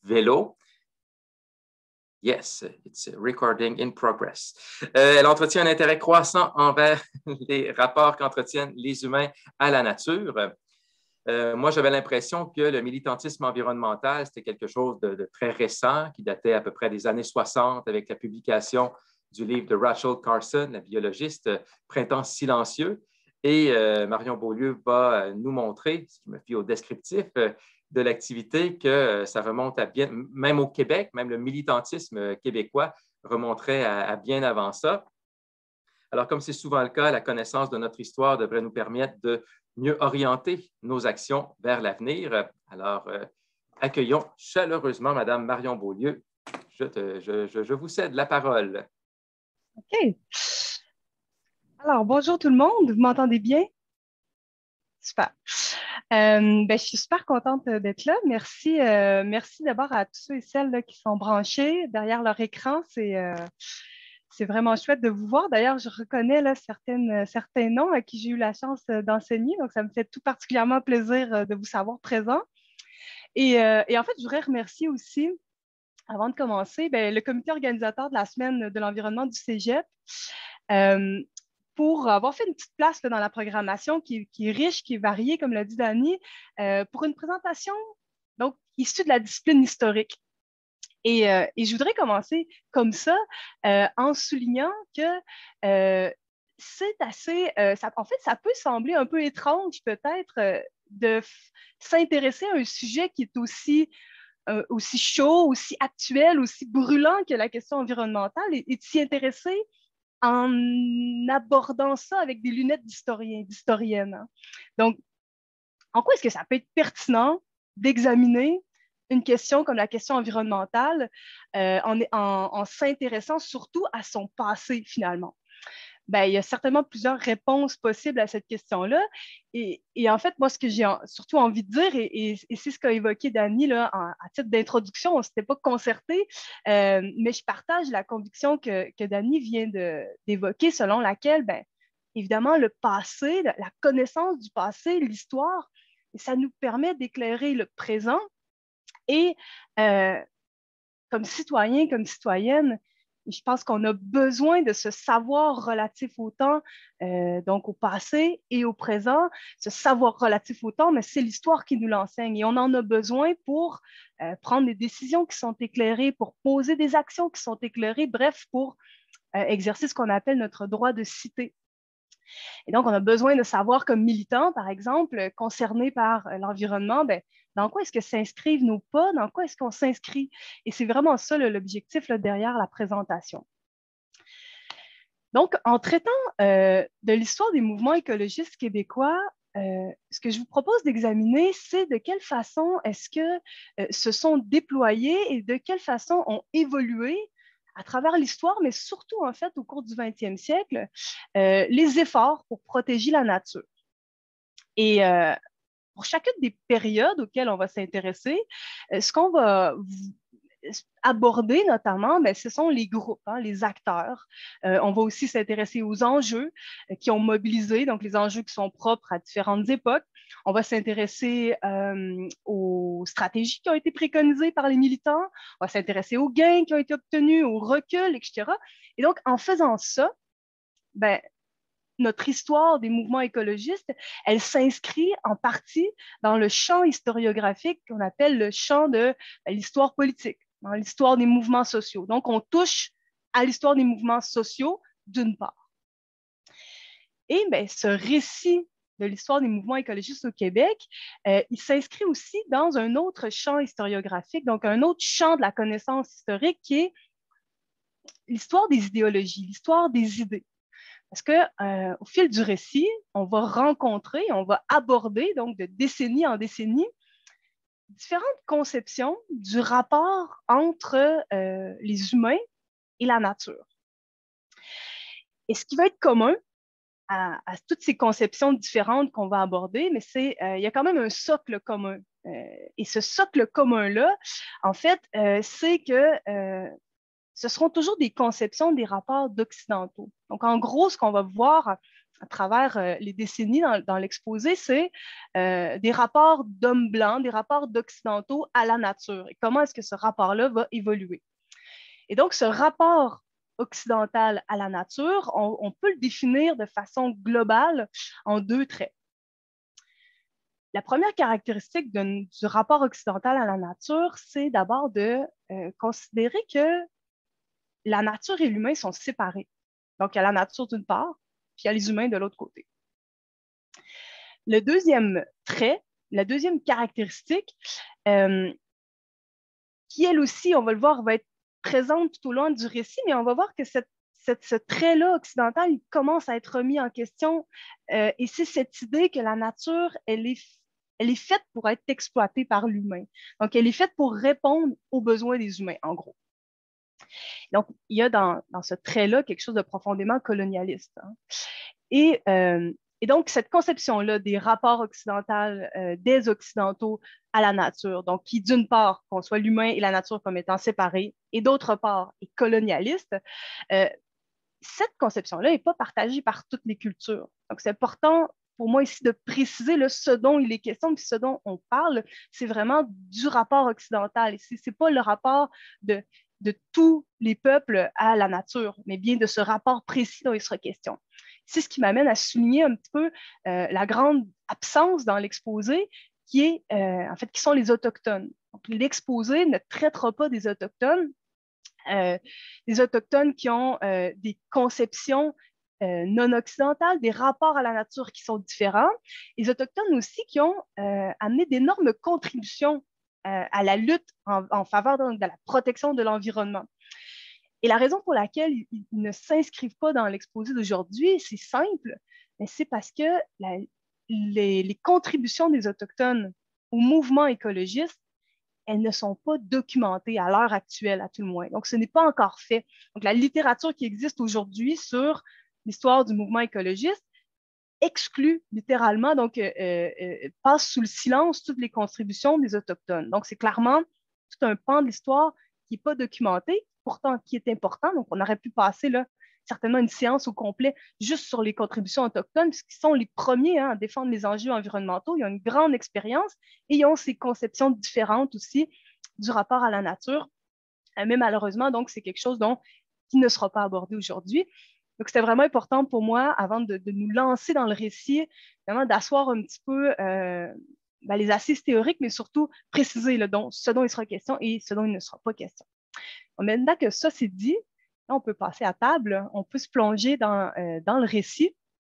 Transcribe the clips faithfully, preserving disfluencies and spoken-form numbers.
vélo. Yes, it's recording in progress. Euh, elle entretient un intérêt croissant envers les rapports qu'entretiennent les humains à la nature. Euh, moi, j'avais l'impression que le militantisme environnemental, c'était quelque chose de, de très récent, qui datait à peu près des années soixante, avec la publication du livre de Rachel Carson, la biologiste, Printemps silencieux. Et euh, Marion Beaulieu va nous montrer, ce qui me fie au descriptif, euh, de l'activité, que euh, ça remonte à bien, même au Québec, même le militantisme québécois remonterait à, à bien avant ça. Alors, comme c'est souvent le cas, la connaissance de notre histoire devrait nous permettre de mieux orienter nos actions vers l'avenir. Alors, euh, accueillons chaleureusement Madame Marion Beaulieu. Je, te, je, je, je vous cède la parole. OK. Alors, bonjour tout le monde. Vous m'entendez bien? Super. Euh, ben, je suis super contente d'être là. Merci, euh, merci d'abord à tous ceux et celles là, qui sont branchés derrière leur écran. C'est euh, c'est vraiment chouette de vous voir. D'ailleurs, je reconnais là, certaines, certains noms à qui j'ai eu la chance d'enseigner. Donc, ça me fait tout particulièrement plaisir de vous savoir présent. Et, euh, et en fait, je voudrais remercier aussi, avant de commencer, ben, le comité organisateur de la semaine de l'environnement du Cégep. Euh, pour avoir fait une petite place là, dans la programmation qui, qui est riche, qui est variée, comme l'a dit Dani, euh, pour une présentation donc, issue de la discipline historique. Et, euh, et je voudrais commencer comme ça, euh, en soulignant que euh, c'est assez, euh, ça, en fait, ça peut sembler un peu étrange peut-être euh, de s'intéresser à un sujet qui est aussi euh, aussi chaud, aussi actuel, aussi brûlant que la question environnementale et, et de s'y intéresser en abordant ça avec des lunettes d'historien, d'historienne. Hein. Donc, en quoi est-ce que ça peut être pertinent d'examiner une question comme la question environnementale euh, en, en, en s'intéressant surtout à son passé, finalement? Ben, il y a certainement plusieurs réponses possibles à cette question-là. Et, et en fait, moi, ce que j'ai en, surtout envie de dire, et, et, et c'est ce qu'a évoqué Dani là, en, à titre d'introduction, on ne s'était pas concerté, euh, mais je partage la conviction que, que Dani vient de, d'évoquer, selon laquelle, ben, évidemment, le passé, la, la connaissance du passé, l'histoire, ça nous permet d'éclairer le présent et euh, comme citoyen, comme citoyenne, je pense qu'on a besoin de ce savoir relatif au temps, euh, donc au passé et au présent. Ce savoir relatif au temps, mais c'est l'histoire qui nous l'enseigne et on en a besoin pour euh, prendre des décisions qui sont éclairées, pour poser des actions qui sont éclairées, bref, pour euh, exercer ce qu'on appelle notre droit de cité. Et donc, on a besoin de savoir, comme militants, par exemple, concernés par l'environnement, ben, dans quoi est-ce que s'inscrivent nos pas, dans quoi est-ce qu'on s'inscrit. Et c'est vraiment ça l'objectif là, derrière la présentation. Donc, en traitant euh, de l'histoire des mouvements écologistes québécois, euh, ce que je vous propose d'examiner, c'est de quelle façon est-ce que euh, se sont déployés et de quelle façon ont évolué à travers l'histoire, mais surtout en fait au cours du vingtième siècle, euh, les efforts pour protéger la nature. Et euh, pour chacune des périodes auxquelles on va s'intéresser, euh, ce qu'on va aborder notamment, ben, ce sont les groupes, hein, les acteurs. Euh, on va aussi s'intéresser aux enjeux euh, qui ont mobilisé, donc les enjeux qui sont propres à différentes époques. On va s'intéresser euh, aux stratégies qui ont été préconisées par les militants. On va s'intéresser aux gains qui ont été obtenus, au recul, et cetera. Et donc, en faisant ça, ben, notre histoire des mouvements écologistes, elle s'inscrit en partie dans le champ historiographique qu'on appelle le champ de l'histoire politique, dans l'histoire des mouvements sociaux. Donc, on touche à l'histoire des mouvements sociaux d'une part. Et bien, ce récit de l'histoire des mouvements écologistes au Québec, euh, il s'inscrit aussi dans un autre champ historiographique, donc un autre champ de la connaissance historique qui est l'histoire des idéologies, l'histoire des idées. Parce que euh, au fil du récit, on va rencontrer, on va aborder, donc de décennie en décennie, différentes conceptions du rapport entre euh, les humains et la nature. Et ce qui va être commun à, à toutes ces conceptions différentes qu'on va aborder, mais c'est euh, il y a quand même un socle commun. Euh, et ce socle commun-là, en fait, euh, c'est que euh, ce seront toujours des conceptions des rapports d'occidentaux. Donc, en gros, ce qu'on va voir à travers euh, les décennies dans, dans l'exposé, c'est euh, des rapports d'hommes blancs, des rapports d'occidentaux à la nature et comment est-ce que ce rapport-là va évoluer. Et donc, ce rapport occidental à la nature, on, on peut le définir de façon globale en deux traits. La première caractéristique de, du rapport occidental à la nature, c'est d'abord de euh, considérer que la nature et l'humain sont séparés. Donc, il y a la nature d'une part, puis il y a les humains de l'autre côté. Le deuxième trait, la deuxième caractéristique, euh, qui elle aussi, on va le voir, va être présente tout au long du récit, mais on va voir que cette, cette, ce trait-là occidental, il commence à être remis en question. Euh, et c'est cette idée que la nature, elle est, elle est faite pour être exploitée par l'humain. Donc, elle est faite pour répondre aux besoins des humains, en gros. Donc, il y a dans, dans ce trait-là quelque chose de profondément colonialiste. Hein. Et, euh, et donc, cette conception-là des rapports occidentaux, euh, des Occidentaux à la nature, donc qui, d'une part, conçoit l'humain et la nature comme étant séparés, et d'autre part, est colonialiste, euh, cette conception-là n'est pas partagée par toutes les cultures. Donc, c'est important pour moi ici de préciser là, ce dont il est question, puis ce dont on parle, c'est vraiment du rapport occidental. Ce n'est pas le rapport de de tous les peuples à la nature, mais bien de ce rapport précis dont il sera question. C'est ce qui m'amène à souligner un petit peu euh, la grande absence dans l'exposé, qui est, euh, en fait, qui sont les Autochtones. Donc, l'exposé ne traitera pas des Autochtones, euh, des Autochtones qui ont euh, des conceptions euh, non occidentales, des rapports à la nature qui sont différents, les Autochtones aussi qui ont euh, amené d'énormes contributions Euh, à la lutte en, en faveur de, de la protection de l'environnement. Et la raison pour laquelle ils, ils ne s'inscrivent pas dans l'exposé d'aujourd'hui, c'est simple, mais c'est parce que la, les, les contributions des Autochtones au mouvement écologiste, elles ne sont pas documentées à l'heure actuelle, à tout le moins. Donc, ce n'est pas encore fait. Donc, la littérature qui existe aujourd'hui sur l'histoire du mouvement écologiste exclut littéralement, donc euh, euh, passe sous le silence toutes les contributions des Autochtones. Donc, c'est clairement tout un pan de l'histoire qui n'est pas documenté, pourtant qui est important. Donc, on aurait pu passer là, certainement une séance au complet juste sur les contributions autochtones, puisqu'ils sont les premiers hein, à défendre les enjeux environnementaux. Ils ont une grande expérience et ils ont ces conceptions différentes aussi du rapport à la nature. Mais malheureusement, donc, c'est quelque chose dont, qui ne sera pas abordé aujourd'hui. Donc, c'était vraiment important pour moi, avant de, de nous lancer dans le récit, vraiment d'asseoir un petit peu euh, ben, les assises théoriques, mais surtout préciser là, dont, ce dont il sera question et ce dont il ne sera pas question. Bon, maintenant que ça c'est dit, là, on peut passer à table, on peut se plonger dans, euh, dans le récit.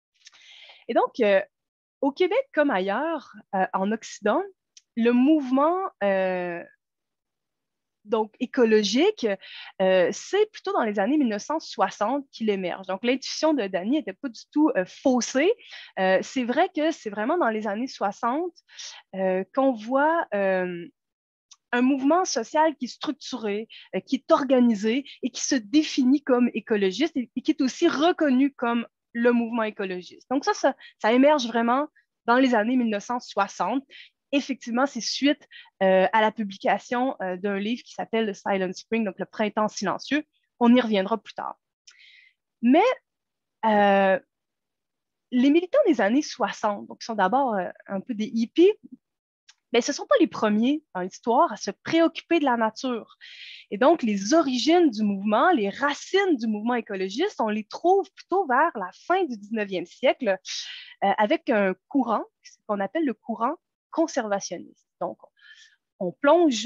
Et donc, euh, au Québec comme ailleurs, euh, en Occident, le mouvement euh, donc écologique, euh, c'est plutôt dans les années mille neuf cent soixante qu'il émerge. Donc, l'intuition de Dany n'était pas du tout euh, faussée. Euh, c'est vrai que c'est vraiment dans les années soixante euh, qu'on voit euh, un mouvement social qui est structuré, euh, qui est organisé et qui se définit comme écologiste et, et qui est aussi reconnu comme le mouvement écologiste. Donc, ça, ça, ça émerge vraiment dans les années mille neuf cent soixante. Effectivement, c'est suite euh, à la publication euh, d'un livre qui s'appelle The Silent Spring, donc le printemps silencieux. On y reviendra plus tard. Mais euh, les militants des années soixante, donc qui sont d'abord euh, un peu des hippies, mais ce ne sont pas les premiers dans l'histoire à se préoccuper de la nature. Et donc, les origines du mouvement, les racines du mouvement écologiste, on les trouve plutôt vers la fin du dix-neuvième siècle euh, avec un courant qu'on appelle le courant conservationniste. Donc, on plonge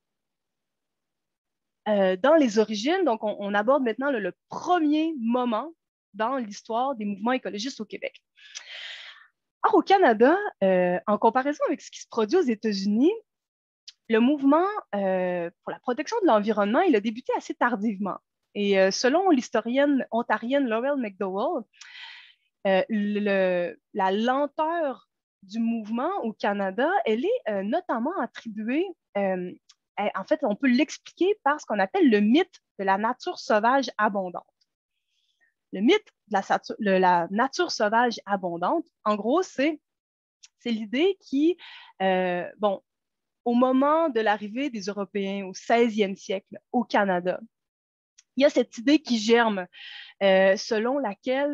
euh, dans les origines. Donc, on, on aborde maintenant le, le premier moment dans l'histoire des mouvements écologistes au Québec. Or, au Canada, euh, en comparaison avec ce qui se produit aux États-Unis, le mouvement euh, pour la protection de l'environnement, il a débuté assez tardivement. Et euh, selon l'historienne ontarienne Laurel McDowell, euh, le, la lenteur du mouvement au Canada, elle est euh, notamment attribuée, euh, à, en fait, on peut l'expliquer par ce qu'on appelle le mythe de la nature sauvage abondante. Le mythe de la, de la nature sauvage abondante, en gros, c'est l'idée qui, euh, bon, au moment de l'arrivée des Européens au seizième siècle au Canada, il y a cette idée qui germe, euh, selon laquelle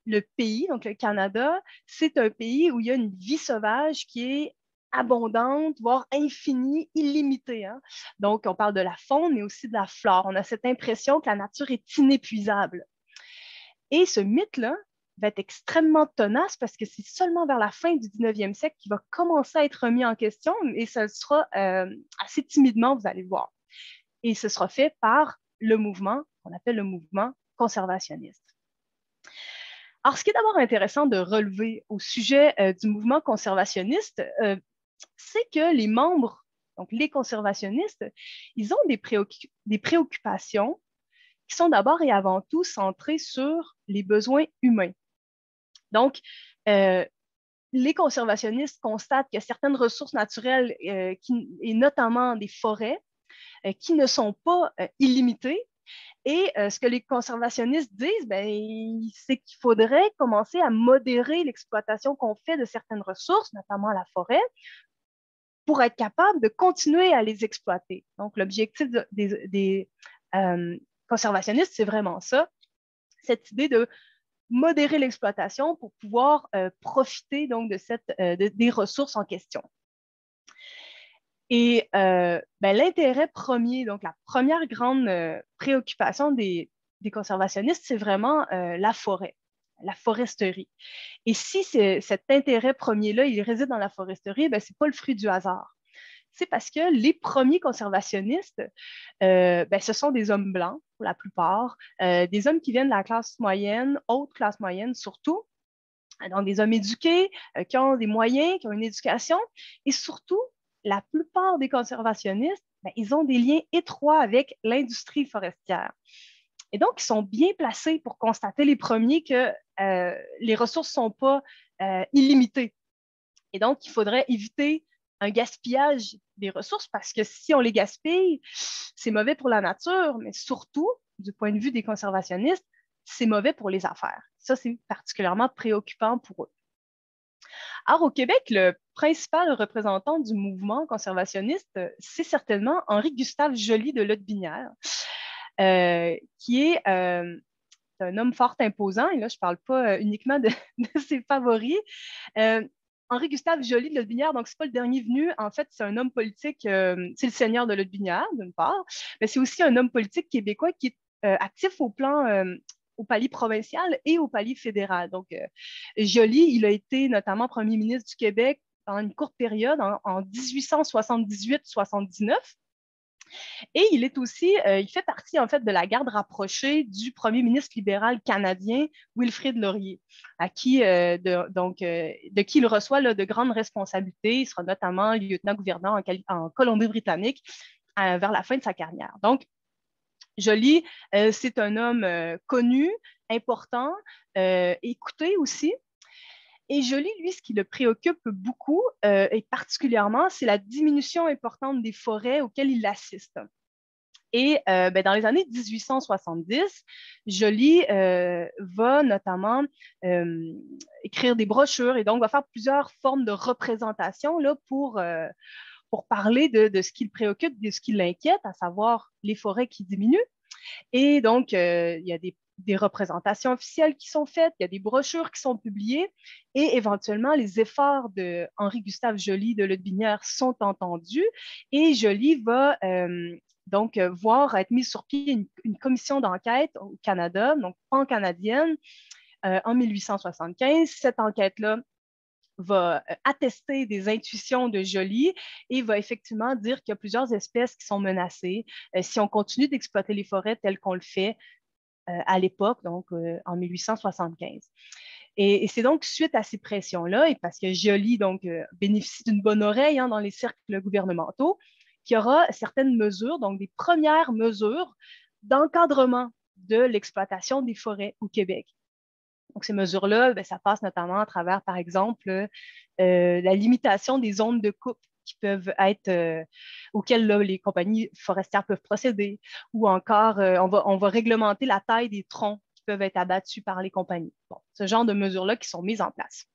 le pays, donc le Canada, c'est un pays où il y a une vie sauvage qui est abondante, voire infinie, illimitée. Hein? Donc, on parle de la faune, mais aussi de la flore. On a cette impression que la nature est inépuisable. Et ce mythe-là va être extrêmement tenace parce que c'est seulement vers la fin du dix-neuvième siècle qu'il va commencer à être remis en question, et ce sera euh, assez timidement, vous allez voir. Et ce sera fait par le mouvement qu'on appelle le mouvement conservationniste. Alors, ce qui est d'abord intéressant de relever au sujet euh, du mouvement conservationniste, euh, c'est que les membres, donc les conservationnistes, ils ont des, préoccup des préoccupations qui sont d'abord et avant tout centrées sur les besoins humains. Donc, euh, les conservationnistes constatent qu'il y a certaines ressources naturelles, euh, qui, et notamment des forêts, euh, qui ne sont pas euh, illimitées. Et euh, ce que les conservationnistes disent, ben, c'est qu'il faudrait commencer à modérer l'exploitation qu'on fait de certaines ressources, notamment la forêt, pour être capable de continuer à les exploiter. Donc, l'objectif de, des, des euh, conservationnistes, c'est vraiment ça, cette idée de modérer l'exploitation pour pouvoir euh, profiter donc de cette, euh, de, des ressources en question. Et euh, ben, l'intérêt premier, donc la première grande euh, préoccupation des, des conservationnistes, c'est vraiment euh, la forêt, la foresterie. Et si cet intérêt premier-là, il réside dans la foresterie, ben, ce n'est pas le fruit du hasard. C'est parce que les premiers conservationnistes, euh, ben, ce sont des hommes blancs, pour la plupart, euh, des hommes qui viennent de la classe moyenne, haute classe moyenne surtout, donc des hommes éduqués, euh, qui ont des moyens, qui ont une éducation, et surtout, la plupart des conservationnistes, ben, ils ont des liens étroits avec l'industrie forestière. Et donc, ils sont bien placés pour constater les premiers que euh, les ressources ne sont pas euh, illimitées. Et donc, il faudrait éviter un gaspillage des ressources parce que si on les gaspille, c'est mauvais pour la nature, mais surtout, du point de vue des conservationnistes, c'est mauvais pour les affaires. Ça, c'est particulièrement préoccupant pour eux. Alors, au Québec, le principal représentant du mouvement conservationniste, c'est certainement Henri-Gustave Joly de Lotbinière, euh, qui est euh, un homme fort imposant, et là, je ne parle pas uniquement de, de ses favoris. Euh, Henri-Gustave Joly de Lotbinière, donc c'est pas le dernier venu, en fait, c'est un homme politique, euh, c'est le seigneur de Lotbinière, d'une part, mais c'est aussi un homme politique québécois qui est euh, actif au plan, euh, au palier provincial et au palier fédéral. Donc, euh, Joly, il a été notamment premier ministre du Québec pendant une courte période, en, en dix-huit cent soixante-dix-huit soixante-dix-neuf. Et il est aussi, euh, il fait partie en fait de la garde rapprochée du premier ministre libéral canadien Wilfrid Laurier, à qui euh, de, donc euh, de qui il reçoit là, de grandes responsabilités. Il sera notamment lieutenant-gouverneur en, en Colombie-Britannique euh, vers la fin de sa carrière. Donc, Joly, euh, c'est un homme euh, connu, important, euh, écouté aussi. Et Joly, lui, ce qui le préoccupe beaucoup, euh, et particulièrement, c'est la diminution importante des forêts auxquelles il assiste. Et euh, ben, dans les années dix-huit cent soixante-dix, Joly euh, va notamment euh, écrire des brochures et donc va faire plusieurs formes de représentation là, pour, euh, pour parler de, de ce qui le préoccupe, de ce qui l'inquiète, à savoir les forêts qui diminuent. Et donc, euh, il y a des, des représentations officielles qui sont faites, il y a des brochures qui sont publiées et éventuellement, les efforts de Henri-Gustave Joly de Lotbinière sont entendus et Joly va euh, donc voir être mise sur pied une, une commission d'enquête au Canada, donc pan-canadienne, euh, en mille huit cent soixante-quinze. Cette enquête-là va attester des intuitions de Joly et va effectivement dire qu'il y a plusieurs espèces qui sont menacées euh, si on continue d'exploiter les forêts telles qu'on le fait euh, à l'époque, donc euh, en mille huit cent soixante-quinze. Et, et c'est donc suite à ces pressions-là, et parce que Joly donc, euh, bénéficie d'une bonne oreille hein, dans les cercles gouvernementaux, qu'il y aura certaines mesures, donc des premières mesures d'encadrement de l'exploitation des forêts au Québec. Donc, ces mesures-là, ben, ça passe notamment à travers, par exemple, euh, la limitation des zones de coupe qui peuvent être, euh, auxquelles là, les compagnies forestières peuvent procéder, ou encore, euh, on, va, on va réglementer la taille des troncs qui peuvent être abattus par les compagnies. Bon, ce genre de mesures-là qui sont mises en place.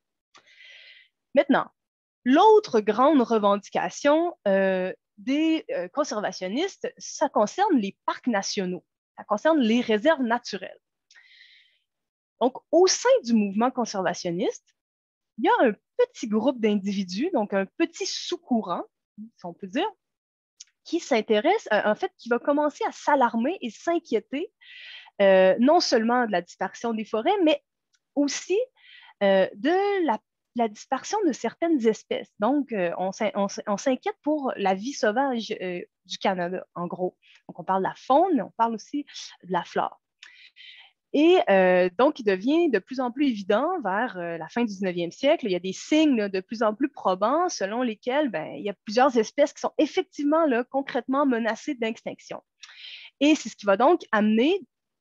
Maintenant, l'autre grande revendication euh, des euh, conservationnistes, ça concerne les parcs nationaux, ça concerne les réserves naturelles. Donc, au sein du mouvement conservationniste, il y a un petit groupe d'individus, donc un petit sous-courant, si on peut dire, qui s'intéresse, euh, en fait, qui va commencer à s'alarmer et s'inquiéter euh, non seulement de la disparition des forêts, mais aussi euh, de la, la disparition de certaines espèces. Donc, euh, on s'inquiète pour la vie sauvage euh, du Canada, en gros. Donc, on parle de la faune, mais on parle aussi de la flore. Et euh, donc, il devient de plus en plus évident vers euh, la fin du dix-neuvième siècle, il y a des signes là, de plus en plus probants selon lesquels ben, il y a plusieurs espèces qui sont effectivement là, concrètement menacées d'extinction. Et c'est ce qui va donc amener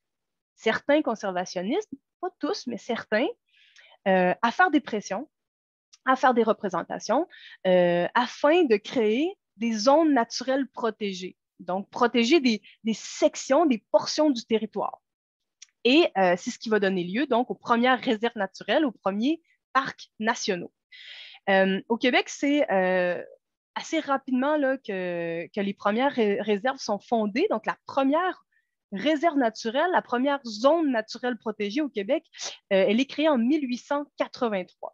certains conservationnistes, pas tous, mais certains, euh, à faire des pressions, à faire des représentations, euh, afin de créer des zones naturelles protégées. Donc, protéger des, des sections, des portions du territoire. Et euh, c'est ce qui va donner lieu donc aux premières réserves naturelles, aux premiers parcs nationaux. Euh, au Québec, c'est euh, assez rapidement là, que, que les premières ré réserves sont fondées. Donc, la première réserve naturelle, la première zone naturelle protégée au Québec, euh, elle est créée en mille huit cent quatre-vingt-trois.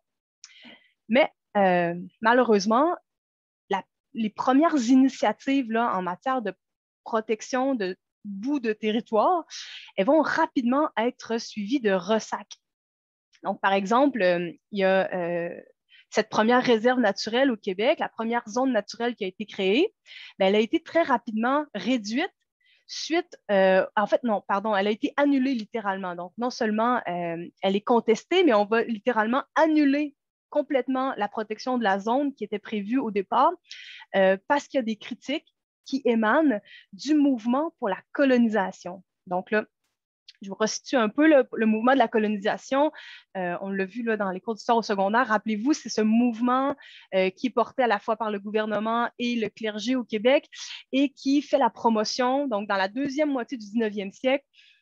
Mais euh, malheureusement, la, les premières initiatives là, en matière de protection de bouts de territoire, elles vont rapidement être suivies de ressacs. Donc, par exemple, euh, il y a euh, cette première réserve naturelle au Québec, la première zone naturelle qui a été créée, bien, elle a été très rapidement réduite suite, euh, en fait, non, pardon, elle a été annulée littéralement. Donc, non seulement euh, elle est contestée, mais on va littéralement annuler complètement la protection de la zone qui était prévue au départ euh, parce qu'il y a des critiques qui émanent du mouvement pour la colonisation. Donc là, je vous resitue un peu le, le mouvement de la colonisation. Euh, on l'a vu là, dans les cours d'histoire au secondaire. Rappelez-vous, c'est ce mouvement euh, qui est porté à la fois par le gouvernement et le clergé au Québec et qui fait la promotion, donc dans la deuxième moitié du dix-neuvième siècle,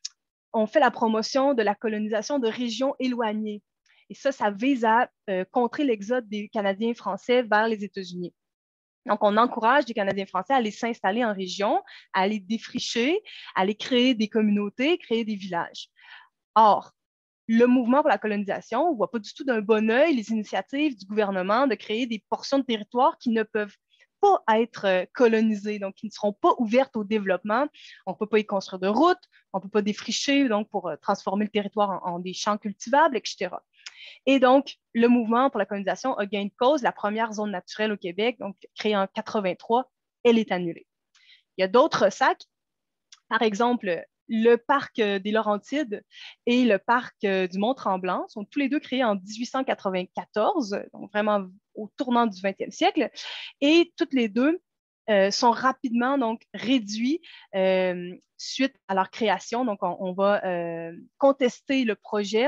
on fait la promotion de la colonisation de régions éloignées. Et ça, ça vise à euh, contrer l'exode des Canadiens français vers les États-Unis. Donc, on encourage les Canadiens français à aller s'installer en région, à aller défricher, à aller créer des communautés, créer des villages. Or, le mouvement pour la colonisation ne voit pas du tout d'un bon œil les initiatives du gouvernement de créer des portions de territoire qui ne peuvent pas être colonisées, donc qui ne seront pas ouvertes au développement. On ne peut pas y construire de routes, on ne peut pas défricher donc, pour transformer le territoire en, en des champs cultivables, et cetera. Et donc, le mouvement pour la colonisation a gain de cause. La première zone naturelle au Québec, donc créée en quatre-vingt-trois, elle est annulée. Il y a d'autres sacs, par exemple, le parc des Laurentides et le parc du Mont-Tremblant sont tous les deux créés en dix-huit cent quatre-vingt-quatorze, donc vraiment au tournant du vingtième siècle, et toutes les deux euh, sont rapidement donc réduits euh, suite à leur création. Donc, on, on va euh, contester le projet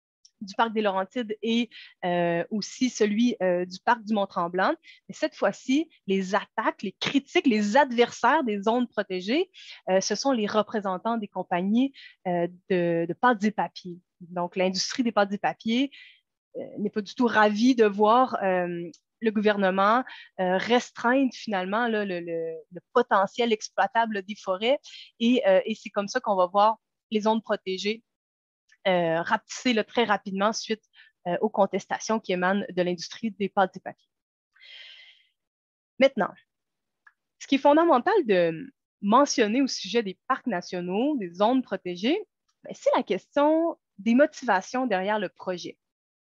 du parc des Laurentides et euh, aussi celui euh, du parc du Mont-Tremblant. Mais cette fois-ci, les attaques, les critiques, les adversaires des zones protégées, euh, ce sont les représentants des compagnies euh, de, de pâtes et papiers. Donc, l'industrie des pâtes et papiers euh, n'est pas du tout ravie de voir euh, le gouvernement euh, restreindre finalement là, le, le, le potentiel exploitable des forêts. Et, euh, et c'est comme ça qu'on va voir les zones protégées Euh, rapetisser là, très rapidement suite euh, aux contestations qui émanent de l'industrie des pâtes et papiers. Maintenant, ce qui est fondamental de mentionner au sujet des parcs nationaux, des zones protégées, ben, c'est la question des motivations derrière le projet.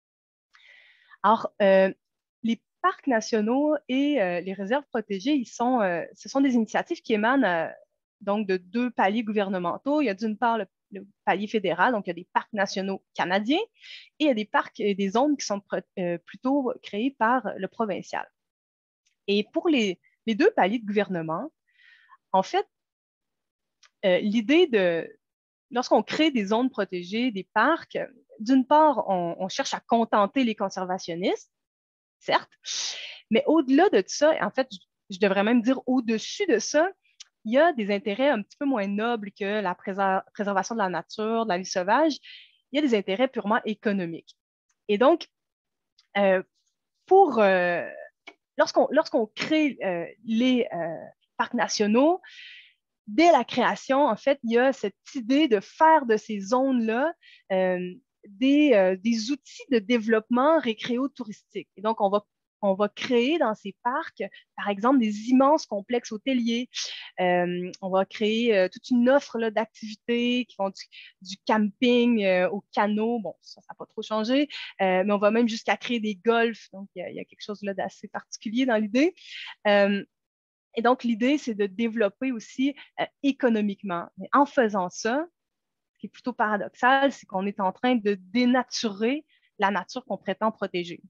Alors, euh, les parcs nationaux et euh, les réserves protégées, ils sont, euh, ce sont des initiatives qui émanent euh, donc de deux paliers gouvernementaux. Il y a d'une part le le palier fédéral, donc il y a des parcs nationaux canadiens et il y a des parcs et des zones qui sont euh, plutôt créés par le provincial. Et pour les, les deux paliers de gouvernement, en fait, euh, l'idée de, lorsqu'on crée des zones protégées, des parcs, d'une part, on, on cherche à contenter les conservationnistes, certes, mais au-delà de ça, en fait, je, je devrais même dire au-dessus de ça, il y a des intérêts un petit peu moins nobles que la préservation de la nature, de la vie sauvage. Il y a des intérêts purement économiques. Et donc, euh, pour, euh, lorsqu'on, lorsqu'on crée euh, les euh, parcs nationaux, dès la création, en fait, il y a cette idée de faire de ces zones-là euh, des, euh, des outils de développement récréo-touristique. Et donc, on va On va créer dans ces parcs, par exemple, des immenses complexes hôteliers. Euh, on va créer euh, toute une offre d'activités qui vont du, du camping euh, au canot. Bon, ça, ça n'a pas trop changé, euh, mais on va même jusqu'à créer des golfs. Donc, il y, y, a quelque chose là d'assez particulier dans l'idée. Euh, et donc, l'idée, c'est de développer aussi euh, économiquement. Mais en faisant ça, ce qui est plutôt paradoxal, c'est qu'on est en train de dénaturer la nature qu'on prétend protéger.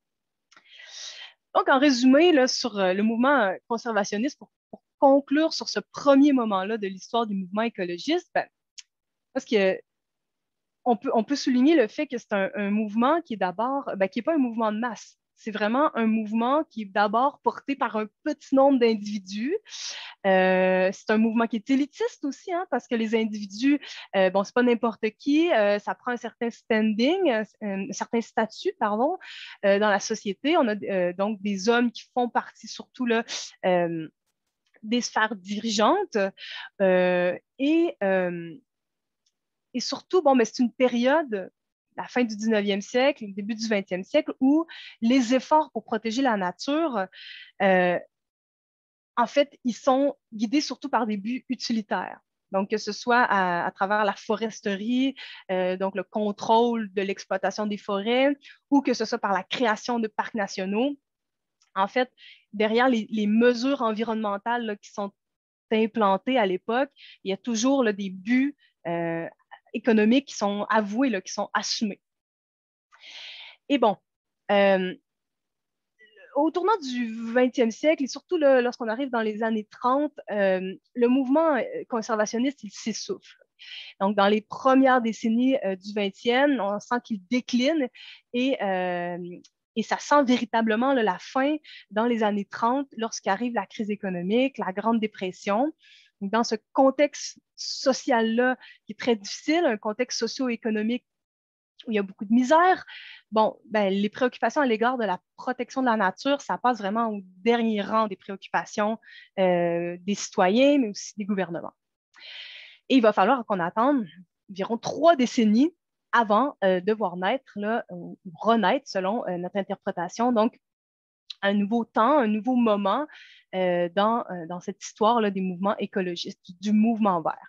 Donc, en résumé, là, sur euh, le mouvement conservationniste, pour, pour, conclure sur ce premier moment-là de l'histoire du mouvement écologiste, ben, parce que on peut, on peut souligner le fait que c'est un, un mouvement qui est d'abord, ben, qui n'est pas un mouvement de masse. C'est vraiment un mouvement qui est d'abord porté par un petit nombre d'individus. Euh, c'est un mouvement qui est élitiste aussi, hein, parce que les individus, euh, bon, c'est pas n'importe qui, euh, ça prend un certain standing, un, un certain statut, pardon, euh, dans la société. On a euh, donc des hommes qui font partie surtout là, euh, des sphères dirigeantes euh, et, euh, et surtout, bon, mais c'est une période, la fin du dix-neuvième siècle, le début du vingtième siècle, où les efforts pour protéger la nature euh, en fait, ils sont guidés surtout par des buts utilitaires. Donc, que ce soit à, à travers la foresterie, euh, donc le contrôle de l'exploitation des forêts, ou que ce soit par la création de parcs nationaux. En fait, derrière les, les mesures environnementales là, qui sont implantées à l'époque, il y a toujours là, des buts euh, économiques qui sont avoués, là, qui sont assumés. Et bon, euh, au tournant du vingtième siècle, et surtout là, lorsqu'on arrive dans les années trente, euh, le mouvement conservationniste, il s'essouffle. Donc, dans les premières décennies euh, du vingtième, on sent qu'il décline et, euh, et ça sent véritablement là, la fin dans les années trente, lorsqu'arrive la crise économique, la Grande Dépression. Donc, dans ce contexte social-là qui est très difficile, un contexte socio-économique où il y a beaucoup de misère, bon, ben, les préoccupations à l'égard de la protection de la nature, ça passe vraiment au dernier rang des préoccupations euh, des citoyens, mais aussi des gouvernements. Et il va falloir qu'on attende environ trois décennies avant euh, de voir naître, là, ou renaître selon euh, notre interprétation, donc un nouveau temps, un nouveau moment euh, dans, euh, dans cette histoire là, des mouvements écologistes, du mouvement vert.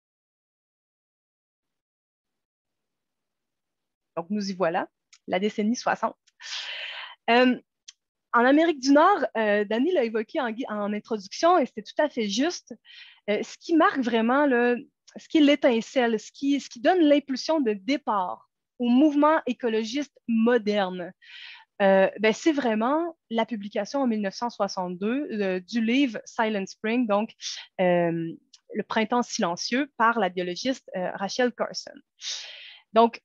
Donc, nous y voilà, la décennie soixante. Euh, en Amérique du Nord, euh, Danny l'a évoqué en, en, introduction et c'était tout à fait juste. Euh, ce qui marque vraiment, là, ce qui est l'étincelle, ce qui, ce qui donne l'impulsion de départ au mouvement écologiste moderne, euh, ben, c'est vraiment la publication en mille neuf cent soixante-deux euh, du livre Silent Spring, donc euh, Le printemps silencieux, par la biologiste euh, Rachel Carson. Donc,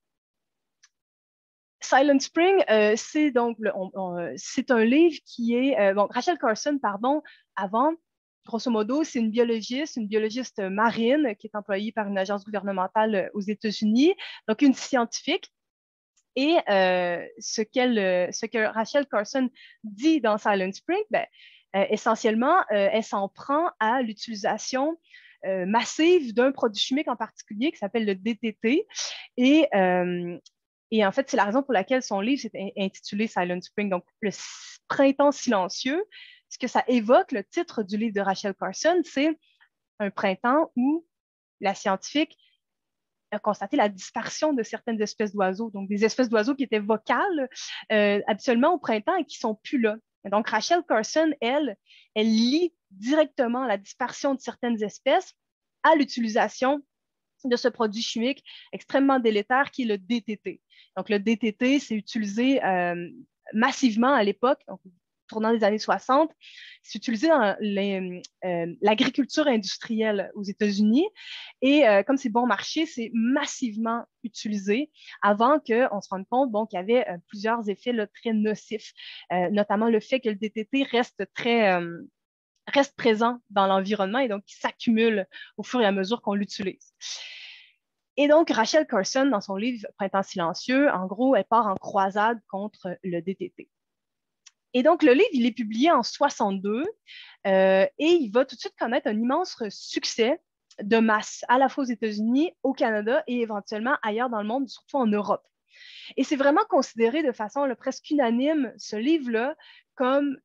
Silent Spring, euh, c'est donc le, on, on, c'est un livre qui est euh, bon, Rachel Carson, pardon, avant, grosso modo, c'est une biologiste, une biologiste marine qui est employée par une agence gouvernementale aux États-Unis, donc une scientifique. Et euh, ce, qu'elle, ce que Rachel Carson dit dans Silent Spring, ben, euh, essentiellement, euh, elle s'en prend à l'utilisation euh, massive d'un produit chimique en particulier qui s'appelle le D T T. Et euh, Et en fait, c'est la raison pour laquelle son livre s'est intitulé Silent Spring, donc le printemps silencieux. Ce que ça évoque, le titre du livre de Rachel Carson, c'est un printemps où la scientifique a constaté la disparition de certaines espèces d'oiseaux, donc des espèces d'oiseaux qui étaient vocales euh, habituellement au printemps et qui sont plus là. Et donc, Rachel Carson, elle, elle lie directement la disparition de certaines espèces à l'utilisation de ce produit chimique extrêmement délétère qui est le D T T. Donc, le D T T, c'est utilisé euh, massivement à l'époque, donc tournant les années soixante. C'est utilisé dans les, euh, l'agriculture industrielle aux États-Unis. Et euh, comme c'est bon marché, c'est massivement utilisé avant qu'on se rende compte bon, qu'il y avait euh, plusieurs effets là, très nocifs, euh, notamment le fait que le D T T reste très... Euh, reste présent dans l'environnement et donc qui s'accumule au fur et à mesure qu'on l'utilise. Et donc, Rachel Carson, dans son livre Printemps silencieux, en gros, elle part en croisade contre le D T T. Et donc, le livre, il est publié en soixante-deux euh, et il va tout de suite connaître un immense succès de masse, à la fois aux États-Unis, au Canada et éventuellement ailleurs dans le monde, surtout en Europe. Et c'est vraiment considéré de façon là, presque unanime, ce livre-là, comme,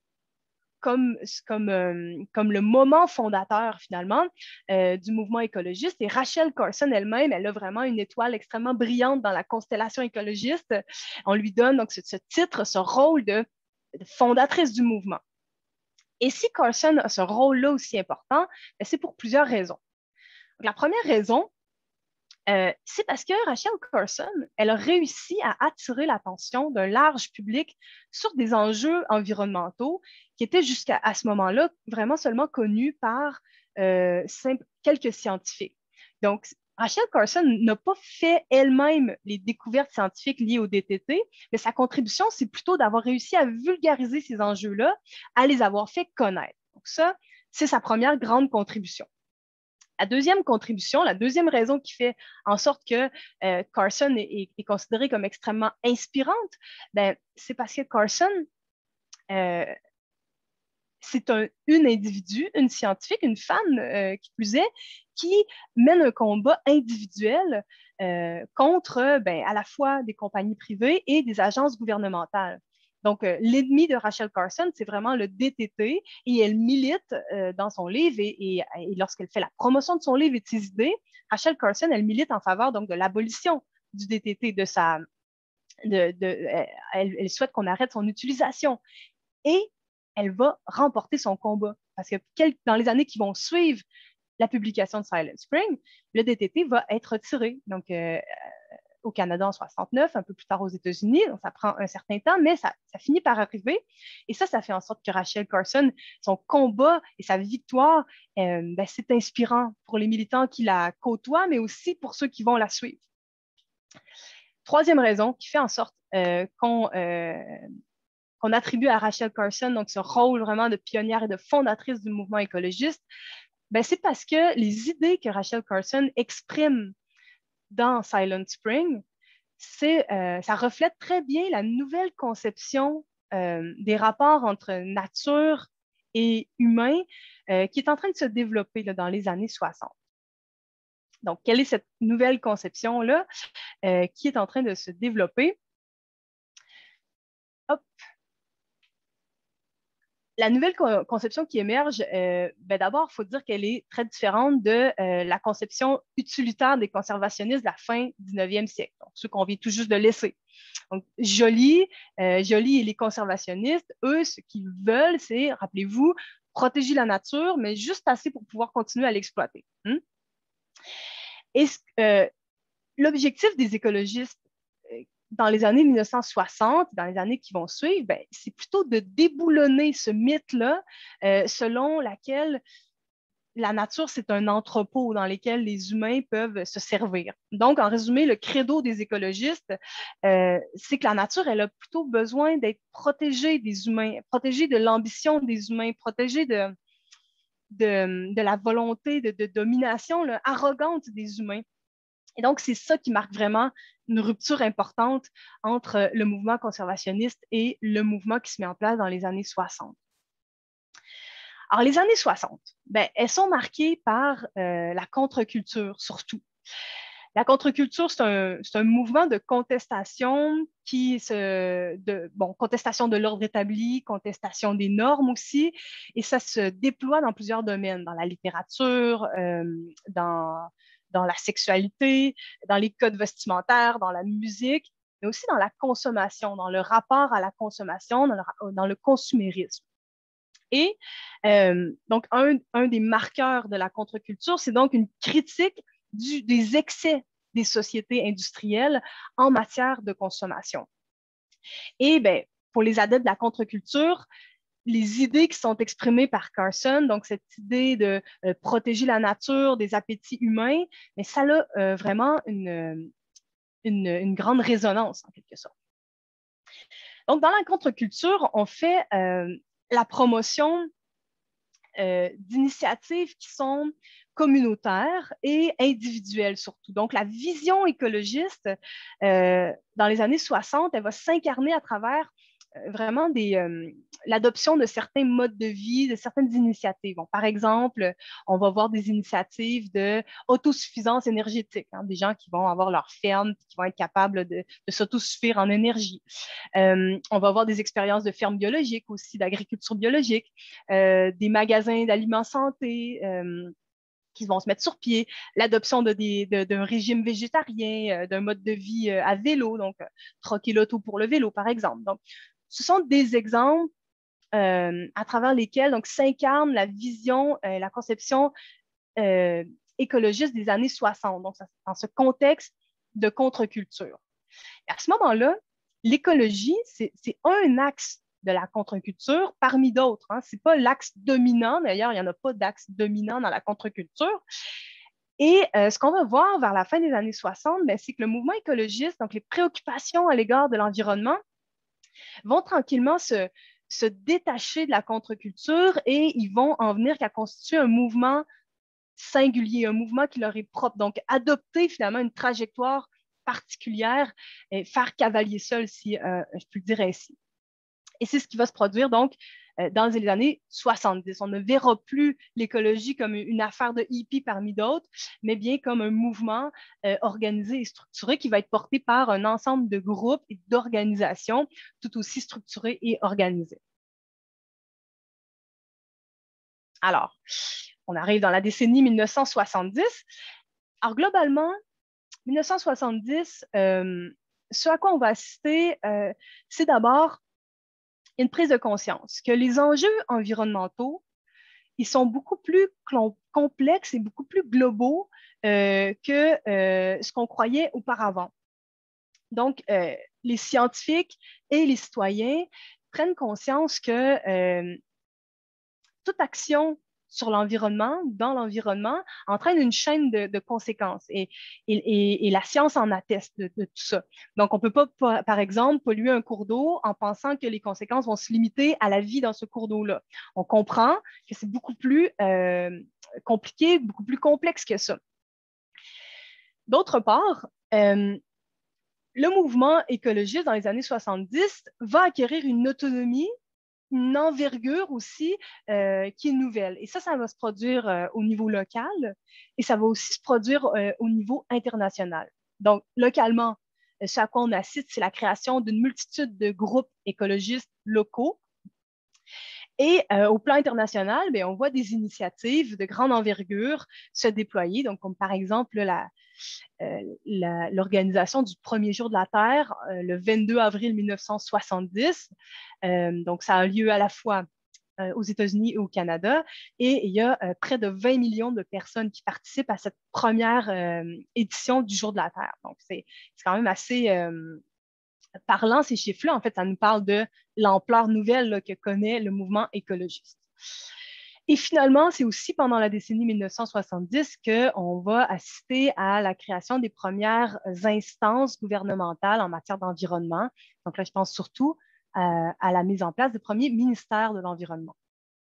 comme, comme, euh, comme le moment fondateur, finalement, euh, du mouvement écologiste. Et Rachel Carson elle-même, elle a vraiment une étoile extrêmement brillante dans la constellation écologiste. On lui donne donc ce, ce titre, ce rôle de, de fondatrice du mouvement. Et si Carson a ce rôle-là aussi important, c'est pour plusieurs raisons. Donc, la première raison, Euh, c'est parce que Rachel Carson, elle a réussi à attirer l'attention d'un large public sur des enjeux environnementaux qui étaient jusqu'à à ce moment-là vraiment seulement connus par euh, simple, quelques scientifiques. Donc, Rachel Carson n'a pas fait elle-même les découvertes scientifiques liées au D T T, mais sa contribution, c'est plutôt d'avoir réussi à vulgariser ces enjeux-là, à les avoir fait connaître. Donc ça, c'est sa première grande contribution. La deuxième contribution, la deuxième raison qui fait en sorte que euh, Carson est, est, est considérée comme extrêmement inspirante, ben, c'est parce que Carson, euh, c'est un, une individu, une scientifique, une femme euh, qui plus est, qui mène un combat individuel euh, contre ben, à la fois des compagnies privées et des agences gouvernementales. Donc, euh, l'ennemi de Rachel Carson, c'est vraiment le D T T et elle milite euh, dans son livre et, et, et lorsqu'elle fait la promotion de son livre et de ses idées, Rachel Carson, elle milite en faveur donc, de l'abolition du D T T, de sa, de, de, elle, elle souhaite qu'on arrête son utilisation et elle va remporter son combat parce que quel, dans les années qui vont suivre la publication de Silent Spring, le D T T va être retiré. Donc, euh, au Canada en soixante-neuf, un peu plus tard aux États-Unis. Donc, ça prend un certain temps, mais ça, ça finit par arriver. Et ça, ça fait en sorte que Rachel Carson, son combat et sa victoire, euh, ben, c'est inspirant pour les militants qui la côtoient, mais aussi pour ceux qui vont la suivre. Troisième raison qui fait en sorte euh, qu'on euh, qu'on attribue à Rachel Carson donc ce rôle vraiment de pionnière et de fondatrice du mouvement écologiste, ben, c'est parce que les idées que Rachel Carson exprime dans Silent Spring, c'est, euh, ça reflète très bien la nouvelle conception euh, des rapports entre nature et humain euh, qui est en train de se développer là, dans les années soixante. Donc, quelle est cette nouvelle conception-là euh, qui est en train de se développer? Hop. La nouvelle co- conception qui émerge, euh, ben d'abord, il faut dire qu'elle est très différente de euh, la conception utilitaire des conservationnistes de la fin du dix-neuvième siècle, donc ceux qu'on vient tout juste de laisser. Donc, Joly, euh, Joly et les conservationnistes, eux, ce qu'ils veulent, c'est, rappelez-vous, protéger la nature, mais juste assez pour pouvoir continuer à l'exploiter. Hein? Et euh, l'objectif des écologistes dans les années mille neuf cent soixante, dans les années qui vont suivre, ben, c'est plutôt de déboulonner ce mythe-là euh, selon laquelle la nature, c'est un entrepôt dans lequel les humains peuvent se servir. Donc, en résumé, le credo des écologistes, euh, c'est que la nature, elle a plutôt besoin d'être protégée des humains, protégée de l'ambition des humains, protégée de, de, de la volonté de, de domination là, arrogante des humains. Et donc, c'est ça qui marque vraiment une rupture importante entre le mouvement conservationniste et le mouvement qui se met en place dans les années soixante. Alors, les années soixante, ben, elles sont marquées par euh, la contre-culture, surtout. La contre-culture, c'est un, c'est un mouvement de contestation qui se, de, bon, contestation de l'ordre établi, contestation des normes aussi, et ça se déploie dans plusieurs domaines, dans la littérature, euh, dans, dans la sexualité, dans les codes vestimentaires, dans la musique, mais aussi dans la consommation, dans le rapport à la consommation, dans le, dans le consumérisme. Et euh, donc, un, un des marqueurs de la contre-culture, c'est donc une critique du, des excès des sociétés industrielles en matière de consommation. Et ben, pour les adeptes de la contre-culture, les idées qui sont exprimées par Carson, donc cette idée de euh, protéger la nature des appétits humains, mais ça a euh, vraiment une, une, une grande résonance en quelque sorte. Donc, dans la contre-culture, on fait euh, la promotion euh, d'initiatives qui sont communautaires et individuelles surtout. Donc, la vision écologiste, euh, dans les années soixante, elle va s'incarner à travers vraiment des, euh, l'adoption de certains modes de vie, de certaines initiatives. Bon, par exemple, on va voir des initiatives d'autosuffisance énergétique, hein, des gens qui vont avoir leur ferme, qui vont être capables de, de s'autosuffire en énergie. Euh, on va avoir des expériences de fermes biologiques aussi, d'agriculture biologique, euh, des magasins d'aliments santé, euh, qui vont se mettre sur pied, l'adoption de de, d'un régime végétarien, euh, d'un mode de vie euh, à vélo, donc euh, troquer l'auto pour le vélo, par exemple. Donc, ce sont des exemples euh, à travers lesquels donc, s'incarne la vision, euh, la conception euh, écologiste des années soixante, donc ça, dans ce contexte de contre-culture. Et à ce moment-là, l'écologie, c'est un axe de la contre-culture parmi d'autres. Hein. Ce n'est pas l'axe dominant, d'ailleurs, il n'y en a pas d'axe dominant dans la contre-culture. Et euh, ce qu'on va voir vers la fin des années soixante, ben, c'est que le mouvement écologiste, donc les préoccupations à l'égard de l'environnement, vont tranquillement se, se détacher de la contre-culture et ils vont en venir qu'à constituer un mouvement singulier, un mouvement qui leur est propre. Donc, adopter finalement une trajectoire particulière et faire cavalier seul, si euh, je puis le dire ainsi. Et c'est ce qui va se produire donc euh, dans les années soixante-dix. On ne verra plus l'écologie comme une affaire de hippies parmi d'autres, mais bien comme un mouvement euh, organisé et structuré qui va être porté par un ensemble de groupes et d'organisations tout aussi structurés et organisés. Alors, on arrive dans la décennie mille neuf cent soixante-dix. Alors, globalement, mille neuf cent soixante-dix, euh, ce à quoi on va assister, euh, c'est d'abord une prise de conscience que les enjeux environnementaux, ils sont beaucoup plus complexes et beaucoup plus globaux euh, que euh, ce qu'on croyait auparavant. Donc, euh, les scientifiques et les citoyens prennent conscience que euh, toute action sur l'environnement, dans l'environnement, entraîne une chaîne de, de conséquences. Et, et, et, la science en atteste de, de tout ça. Donc, on ne peut pas, par exemple, polluer un cours d'eau en pensant que les conséquences vont se limiter à la vie dans ce cours d'eau-là. On comprend que c'est beaucoup plus euh, compliqué, beaucoup plus complexe que ça. D'autre part, euh, le mouvement écologiste dans les années soixante-dix va acquérir une autonomie, une envergure aussi euh, qui est nouvelle. Et ça, ça va se produire euh, au niveau local et ça va aussi se produire euh, au niveau international. Donc, localement, ce à quoi on assiste, c'est la création d'une multitude de groupes écologistes locaux. Et euh, au plan international, bien, on voit des initiatives de grande envergure se déployer, donc comme par exemple la, euh, l'organisation du premier jour de la Terre euh, le vingt-deux avril mille neuf cent soixante-dix. Euh, donc, ça a lieu à la fois euh, aux États-Unis et au Canada. Et il y a euh, près de vingt millions de personnes qui participent à cette première euh, édition du jour de la Terre. Donc, c'est quand même assez euh, parlant, ces chiffres-là. En fait, ça nous parle de l'ampleur nouvelle là, que connaît le mouvement écologiste. Et finalement, c'est aussi pendant la décennie mille neuf cent soixante-dix qu'on va assister à la création des premières instances gouvernementales en matière d'environnement. Donc là, je pense surtout euh, à la mise en place du premier ministère de l'Environnement.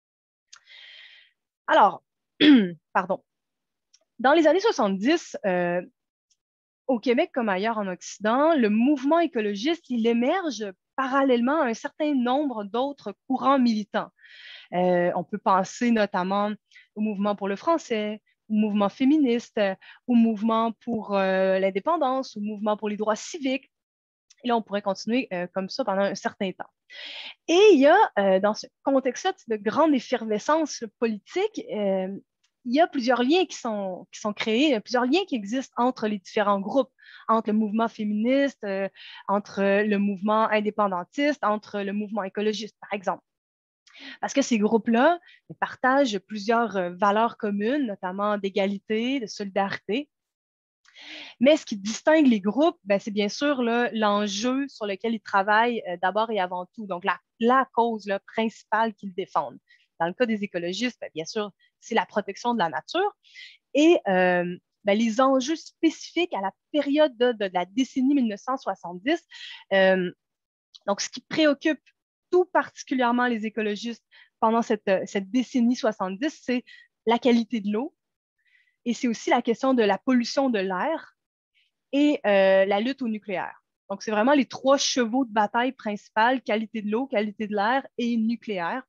Alors, pardon, dans les années soixante-dix, euh, au Québec comme ailleurs en Occident, le mouvement écologiste, il émerge parallèlement à un certain nombre d'autres courants militants. Euh, on peut penser notamment au mouvement pour le français, au mouvement féministe, au mouvement pour euh, l'indépendance, au mouvement pour les droits civiques. Et là, on pourrait continuer euh, comme ça pendant un certain temps. Et il y a, euh, dans ce contexte-là de grande effervescence politique, euh, il y a plusieurs liens qui sont, qui sont créés, il y a plusieurs liens qui existent entre les différents groupes, entre le mouvement féministe, euh, entre le mouvement indépendantiste, entre le mouvement écologiste, par exemple. Parce que ces groupes-là partagent plusieurs euh, valeurs communes, notamment d'égalité, de solidarité. Mais ce qui distingue les groupes, ben, c'est bien sûr l'enjeu sur lequel ils travaillent euh, d'abord et avant tout, donc la, la cause là, principale qu'ils défendent. Dans le cas des écologistes, ben, bien sûr, c'est la protection de la nature. Et euh, ben, les enjeux spécifiques à la période de, de, de la décennie mille neuf cent soixante-dix, euh, donc ce qui préoccupe tout particulièrement les écologistes pendant cette, cette décennie soixante-dix, c'est la qualité de l'eau et c'est aussi la question de la pollution de l'air et euh, la lutte au nucléaire. Donc, c'est vraiment les trois chevaux de bataille principaux, qualité de l'eau, qualité de l'air et nucléaire.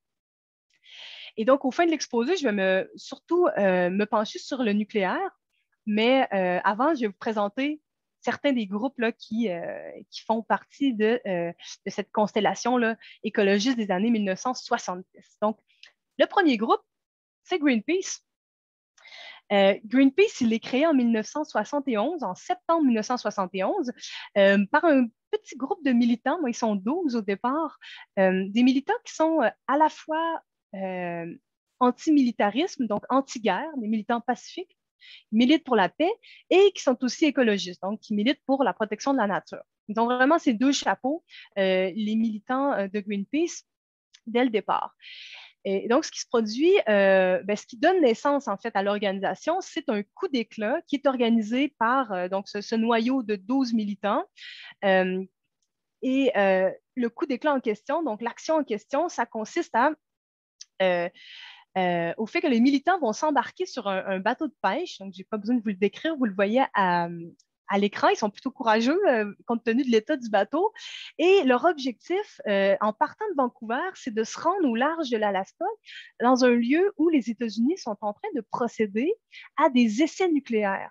Et donc, au fin de l'exposé, je vais me, surtout euh, me pencher sur le nucléaire, mais euh, avant, je vais vous présenter certains des groupes là, qui, euh, qui font partie de, euh, de cette constellation là, écologiste des années mille neuf cent soixante-dix. Donc, le premier groupe, c'est Greenpeace. Euh, Greenpeace, il est créé en mille neuf cent soixante et onze, en septembre mille neuf cent soixante et onze, euh, par un petit groupe de militants. Moi, ils sont douze au départ. Euh, des militants qui sont euh, à la fois euh, anti-militarisme, donc anti-guerre, des militants pacifiques, qui militent pour la paix et qui sont aussi écologistes, donc qui militent pour la protection de la nature. Ils ont vraiment ces deux chapeaux, euh, les militants euh, de Greenpeace, dès le départ. Et donc, ce qui se produit, euh, ben, ce qui donne naissance en fait à l'organisation, c'est un coup d'éclat qui est organisé par euh, donc ce, ce, noyau de douze militants. Euh, et euh, le coup d'éclat en question, donc l'action en question, ça consiste à, euh, euh, au fait que les militants vont s'embarquer sur un, un bateau de pêche. Donc, je n'ai pas besoin de vous le décrire, vous le voyez à, à l'écran. Ils sont plutôt courageux euh, compte tenu de l'état du bateau. Et leur objectif, euh, en partant de Vancouver, c'est de se rendre au large de l'Alaska, dans un lieu où les États-Unis sont en train de procéder à des essais nucléaires.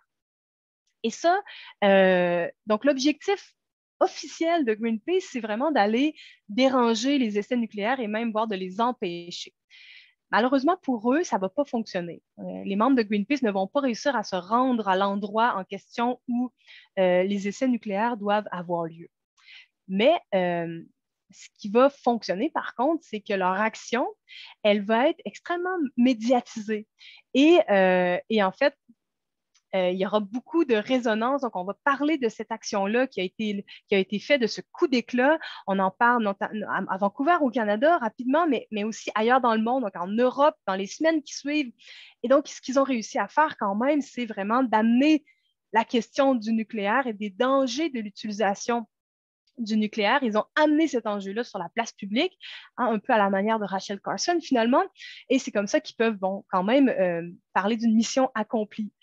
Et ça, euh, donc l'objectif officiel de Greenpeace, c'est vraiment d'aller déranger les essais nucléaires et même voire de les empêcher. Malheureusement, pour eux, ça ne va pas fonctionner. Euh, les membres de Greenpeace ne vont pas réussir à se rendre à l'endroit en question où euh, les essais nucléaires doivent avoir lieu. Mais euh, ce qui va fonctionner, par contre, c'est que leur action, elle va être extrêmement médiatisée. Et, euh, et en fait, Euh, il y aura beaucoup de résonance. Donc, on va parler de cette action-là qui a été, qui a été faite, de ce coup d'éclat. On en parle à Vancouver, au Canada, rapidement, mais, mais aussi ailleurs dans le monde, donc en Europe, dans les semaines qui suivent. Et donc, ce qu'ils ont réussi à faire quand même, c'est vraiment d'amener la question du nucléaire et des dangers de l'utilisation du nucléaire. Ils ont amené cet enjeu-là sur la place publique, hein, un peu à la manière de Rachel Carson, finalement. Et c'est comme ça qu'ils peuvent, bon, quand même euh, parler d'une mission accomplie.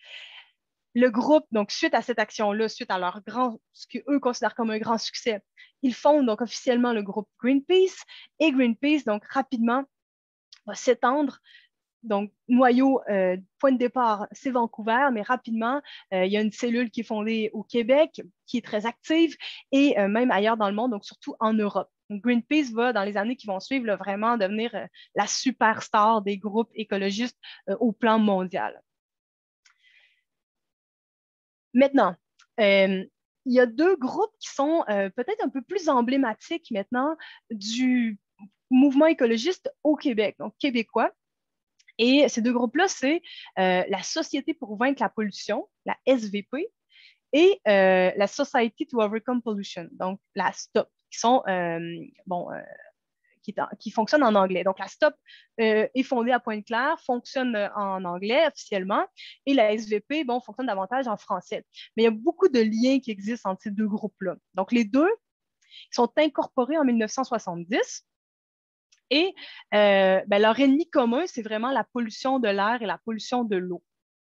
Le groupe, donc suite à cette action-là, suite à leur grand, ce qu'eux considèrent comme un grand succès, ils fondent donc officiellement le groupe Greenpeace et Greenpeace, donc rapidement, va s'étendre. Donc, noyau, euh, point de départ, c'est Vancouver, mais rapidement, euh, il y a une cellule qui est fondée au Québec, qui est très active, et euh, même ailleurs dans le monde, donc surtout en Europe. Donc, Greenpeace va, dans les années qui vont suivre, là, vraiment devenir euh, la superstar des groupes écologistes euh, au plan mondial. Maintenant, euh, il y a deux groupes qui sont euh, peut-être un peu plus emblématiques maintenant du mouvement écologiste au Québec, donc québécois. Et ces deux groupes-là, c'est euh, la Société pour vaincre la pollution, la S V P, et euh, la Society to Overcome Pollution, donc la STOP, qui sont, euh, bon, euh, qui, qui fonctionne en anglais. Donc, la STOP euh, est fondée à Pointe-Claire, fonctionne en anglais officiellement, et la S V P, bon, fonctionne davantage en français. Mais il y a beaucoup de liens qui existent entre ces deux groupes-là. Donc, les deux sont incorporés en mille neuf cent soixante-dix. Et euh, ben, leur ennemi commun, c'est vraiment la pollution de l'air et la pollution de l'eau.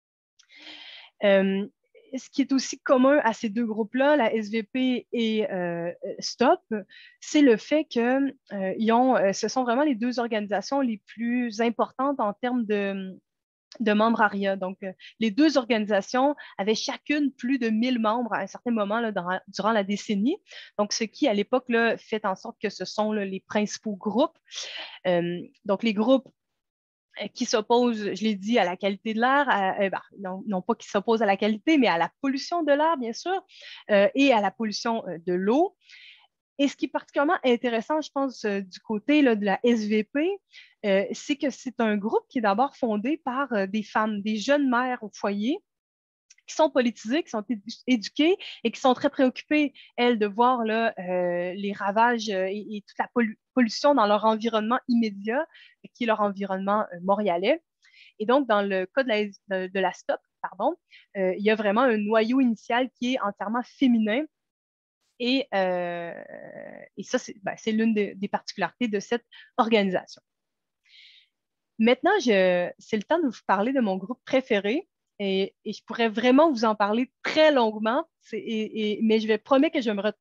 Euh, ce qui est aussi commun à ces deux groupes-là, la S V P et euh, STOP, c'est le fait que euh, ils ont, euh, ce sont vraiment les deux organisations les plus importantes en termes de, de membres A R I A. Donc, euh, les deux organisations avaient chacune plus de mille membres à un certain moment là, dans, durant la décennie. Donc, ce qui, à l'époque, là, fait en sorte que ce sont là, les principaux groupes. Euh, donc, les groupes qui s'opposent, je l'ai dit, à la qualité de l'air, euh, ben, non, non pas qui s'opposent à la qualité, mais à la pollution de l'air, bien sûr, euh, et à la pollution euh, de l'eau. Et ce qui est particulièrement intéressant, je pense, euh, du côté là, de la S V P, euh, c'est que c'est un groupe qui est d'abord fondé par euh, des femmes, des jeunes mères au foyer, qui sont politisées, qui sont éduquées et qui sont très préoccupées, elles, de voir là, euh, les ravages euh, et, et, toute la pollu pollution dans leur environnement immédiat, qui est leur environnement euh, montréalais. Et donc, dans le cas de la, de, de la STOP, pardon, euh, il y a vraiment un noyau initial qui est entièrement féminin. Et, euh, et ça, c'est ben, l'une des, des particularités de cette organisation. Maintenant, c'est le temps de vous parler de mon groupe préféré. Et, et je pourrais vraiment vous en parler très longuement, et, et, mais je vais promettre que je vais me retenir.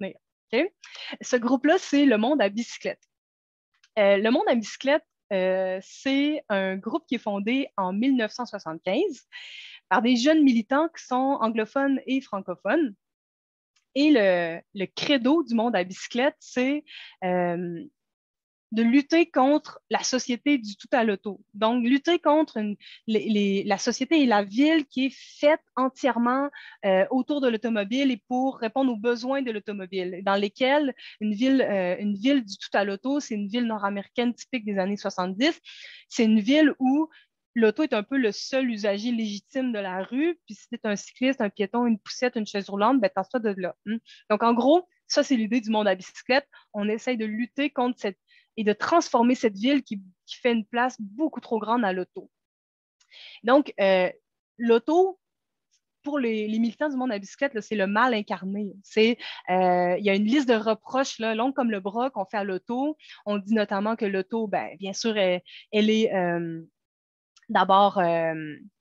Okay? Ce groupe-là, c'est le monde à bicyclette. Euh, le monde à bicyclette, euh, c'est un groupe qui est fondé en mille neuf cent soixante-quinze par des jeunes militants qui sont anglophones et francophones. Et le, le credo du monde à bicyclette, c'est euh, de lutter contre la société du tout à l'auto. Donc, lutter contre une, les, les, la société et la ville qui est faite entièrement euh, autour de l'automobile et pour répondre aux besoins de l'automobile, dans lesquels une ville, euh, une ville du tout à l'auto, c'est une ville nord-américaine typique des années soixante-dix. C'est une ville où l'auto est un peu le seul usager légitime de la rue. Puis si tu es un cycliste, un piéton, une poussette, une chaise roulante, ben t'en de là. Hein? Donc, en gros, ça, c'est l'idée du monde à bicyclette. On essaye de lutter contre cette et de transformer cette ville qui, qui fait une place beaucoup trop grande à l'auto. Donc, euh, l'auto, pour les, les, militants du monde à bicyclette, c'est le mal incarné. C'est, euh, il y a une liste de reproches là, longue comme le bras qu'on fait à l'auto. On dit notamment que l'auto, ben, bien sûr, elle, elle est euh, d'abord, euh,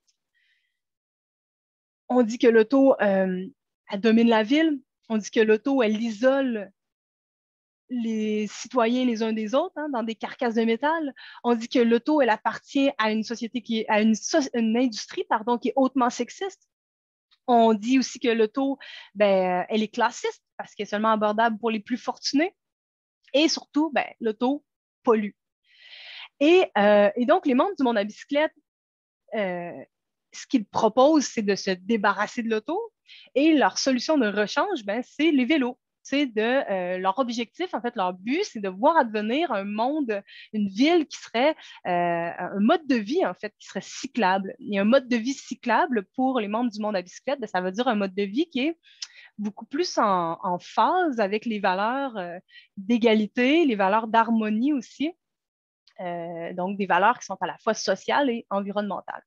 on dit que l'auto, euh, elle domine la ville. On dit que l'auto, elle isole les citoyens les uns des autres, hein, dans des carcasses de métal. On dit que l'auto, elle appartient à une société qui est, à une, so une industrie, pardon, qui est hautement sexiste. On dit aussi que l'auto, ben, elle est classiste parce qu'elle est seulement abordable pour les plus fortunés. Et surtout, ben, l'auto pollue. Et, euh, et donc, les membres du monde à bicyclette, euh, ce qu'ils proposent, c'est de se débarrasser de l'auto. Et leur solution de rechange, ben, c'est les vélos. C'est de euh, leur objectif, en fait, leur but, c'est de voir advenir un monde, une ville qui serait euh, un mode de vie, en fait, qui serait cyclable. Et un mode de vie cyclable pour les membres du monde à bicyclette, ben, ça veut dire un mode de vie qui est beaucoup plus en, en phase avec les valeurs euh, d'égalité, les valeurs d'harmonie aussi. Euh, donc, des valeurs qui sont à la fois sociales et environnementales.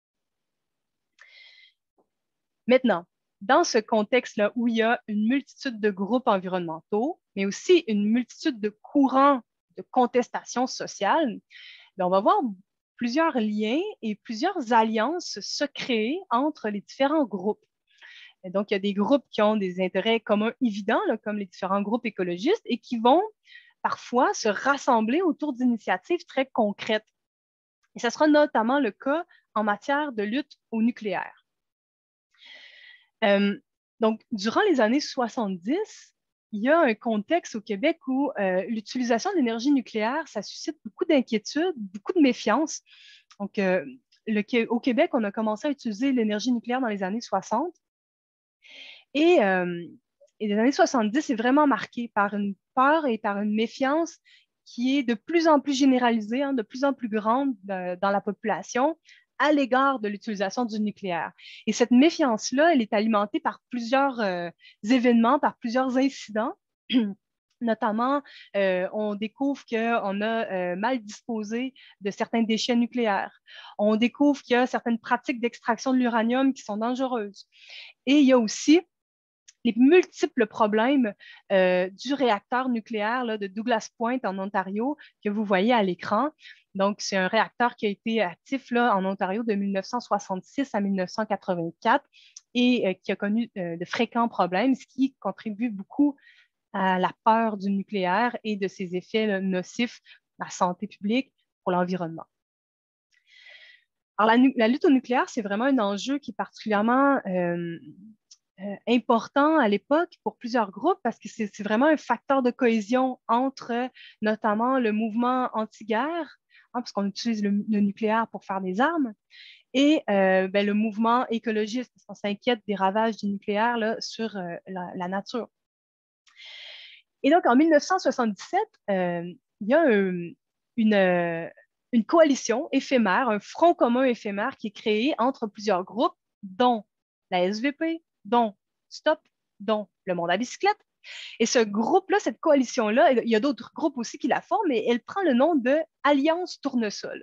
Maintenant, dans ce contexte-là où il y a une multitude de groupes environnementaux, mais aussi une multitude de courants de contestation sociale, bien, on va voir plusieurs liens et plusieurs alliances se créer entre les différents groupes. Et donc, il y a des groupes qui ont des intérêts communs évidents, là, comme les différents groupes écologistes, et qui vont parfois se rassembler autour d'initiatives très concrètes. Et ce sera notamment le cas en matière de lutte au nucléaire. Euh, donc, durant les années soixante-dix, il y a un contexte au Québec où euh, l'utilisation de l'énergie nucléaire, ça suscite beaucoup d'inquiétude, beaucoup de méfiance. Donc, euh, le, au Québec, on a commencé à utiliser l'énergie nucléaire dans les années soixante. Et, euh, et les années soixante-dix est vraiment marqué par une peur et par une méfiance qui est de plus en plus généralisée, hein, de plus en plus grande de, dans la population à l'égard de l'utilisation du nucléaire. Et cette méfiance-là, elle est alimentée par plusieurs euh, événements, par plusieurs incidents. Notamment, euh, on découvre qu'on a euh, mal disposé de certains déchets nucléaires. On découvre qu'il y a certaines pratiques d'extraction de l'uranium qui sont dangereuses. Et il y a aussi les multiples problèmes euh, du réacteur nucléaire là, de Douglas Point en Ontario que vous voyez à l'écran. Donc, c'est un réacteur qui a été actif là, en Ontario de mille neuf cent soixante-six à mille neuf cent quatre-vingt-quatre et euh, qui a connu euh, de fréquents problèmes, ce qui contribue beaucoup à la peur du nucléaire et de ses effets là, nocifs à la santé publique pour l'environnement. Alors, la, la, lutte au nucléaire, c'est vraiment un enjeu qui est particulièrement euh, euh, important à l'époque pour plusieurs groupes parce que c'est vraiment un facteur de cohésion entre notamment le mouvement anti-guerre, hein, parce qu'on utilise le, le nucléaire pour faire des armes, et euh, ben, le mouvement écologiste, parce qu'on s'inquiète des ravages du nucléaire là, sur euh, la, la nature. Et donc, en mille neuf cent soixante-dix-sept, euh, il y a un, une, euh, une coalition éphémère, un front commun éphémère qui est créé entre plusieurs groupes, dont la S V P, dont Stop, dont le monde à bicyclette. Et ce groupe-là, cette coalition-là, il y a d'autres groupes aussi qui la forment, mais elle prend le nom de Alliance Tournesol.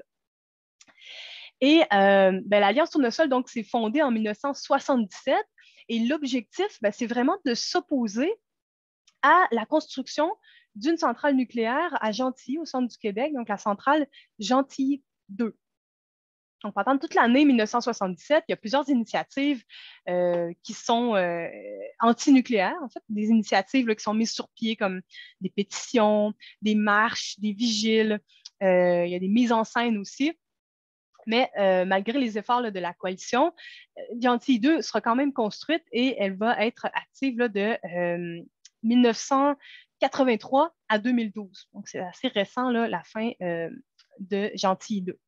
Et euh, ben, l'Alliance Tournesol, donc, s'est fondée en mille neuf cent soixante-dix-sept et l'objectif, ben, c'est vraiment de s'opposer à la construction d'une centrale nucléaire à Gentilly, au centre du Québec, donc la centrale Gentilly deux. Donc, pendant toute l'année mille neuf cent soixante-dix-sept, il y a plusieurs initiatives euh, qui sont euh, antinucléaires, en fait, des initiatives là, qui sont mises sur pied comme des pétitions, des marches, des vigiles. Euh, il y a des mises en scène aussi. Mais euh, malgré les efforts là, de la coalition, Gentilly deux sera quand même construite et elle va être active là, de euh, mille neuf cent quatre-vingt-trois à deux mille douze. Donc, c'est assez récent, là, la fin euh, de Gentilly deux.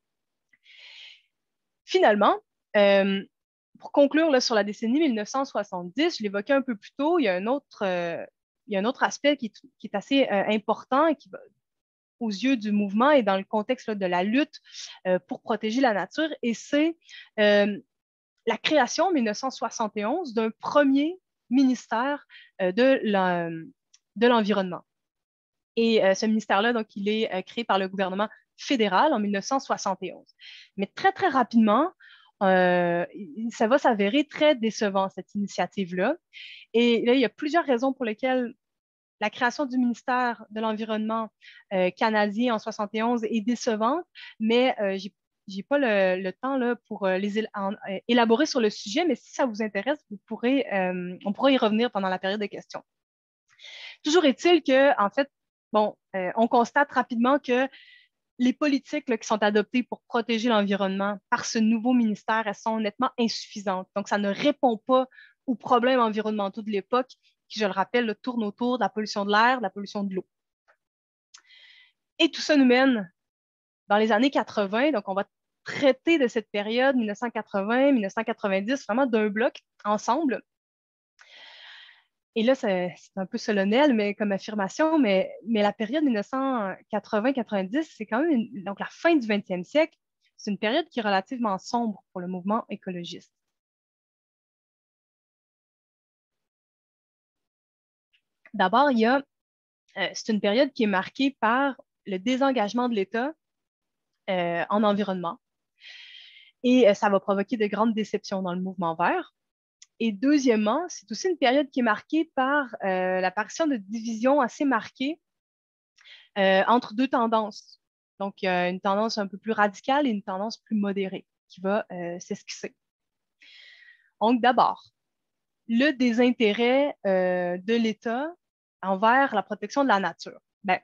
Finalement, euh, pour conclure là, sur la décennie mille neuf cent soixante-dix, je l'évoquais un peu plus tôt, il y a un autre, euh, il y a un autre aspect qui est, qui est assez euh, important et qui va aux yeux du mouvement et dans le contexte là, de la lutte euh, pour protéger la nature, et c'est euh, la création en mille neuf cent soixante et onze d'un premier ministère euh, de l'environnement. Et euh, ce ministère-là, donc, il est euh, créé par le gouvernement fédéral en mille neuf cent soixante et onze. Mais très, très rapidement, euh, ça va s'avérer très décevant, cette initiative-là. Et là, il y a plusieurs raisons pour lesquelles la création du ministère de l'Environnement euh, canadien en soixante et onze est décevante, mais euh, j'ai j'ai pas le, le temps là, pour euh, les él en, euh, élaborer sur le sujet, mais si ça vous intéresse, vous pourrez, euh, on pourra y revenir pendant la période de questions. Toujours est-il que, en fait, bon, euh, on constate rapidement que les politiques là, qui sont adoptées pour protéger l'environnement par ce nouveau ministère, elles sont nettement insuffisantes. Donc, ça ne répond pas aux problèmes environnementaux de l'époque, qui, je le rappelle, là, tournent autour de la pollution de l'air, de la pollution de l'eau. Et tout ça nous mène dans les années quatre-vingt. Donc, on va traiter de cette période mille neuf cent quatre-vingts mille neuf cent quatre-vingt-dix vraiment d'un bloc ensemble. Et là, c'est un peu solennel mais, comme affirmation, mais, mais la période mille neuf cent quatre-vingts quatre-vingt-dix, c'est quand même une, donc la fin du vingtième siècle. C'est une période qui est relativement sombre pour le mouvement écologiste. D'abord, il y a, euh, c'est une période qui est marquée par le désengagement de l'État euh, en environnement. Et euh, ça va provoquer de grandes déceptions dans le mouvement vert. Et deuxièmement, c'est aussi une période qui est marquée par euh, l'apparition de divisions assez marquées euh, entre deux tendances. Donc, il y a une tendance un peu plus radicale et une tendance plus modérée qui va euh, s'esquisser. Donc, d'abord, le désintérêt euh, de l'État envers la protection de la nature. Ben,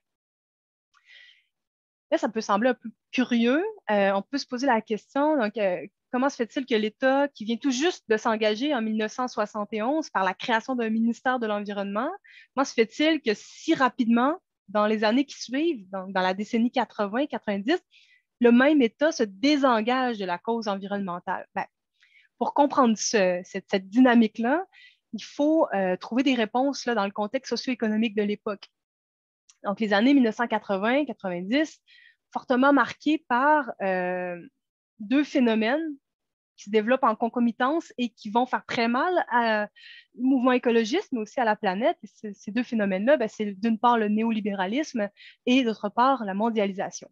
là, ça peut sembler un peu curieux. Euh, on peut se poser la question, donc, euh, comment se fait-il que l'État, qui vient tout juste de s'engager en mille neuf cent soixante et onze par la création d'un ministère de l'Environnement, comment se fait-il que si rapidement, dans les années qui suivent, dans, dans la décennie quatre-vingts quatre-vingt-dix, le même État se désengage de la cause environnementale? Ben, pour comprendre ce, cette, cette dynamique-là, il faut euh, trouver des réponses là, dans le contexte socio-économique de l'époque. Donc, les années mille neuf cent quatre-vingts quatre-vingt-dix, fortement marquées par euh, deux phénomènes qui se développent en concomitance et qui vont faire très mal au mouvement écologiste, mais aussi à la planète. Et ces deux phénomènes-là, ben, c'est d'une part le néolibéralisme et d'autre part la mondialisation.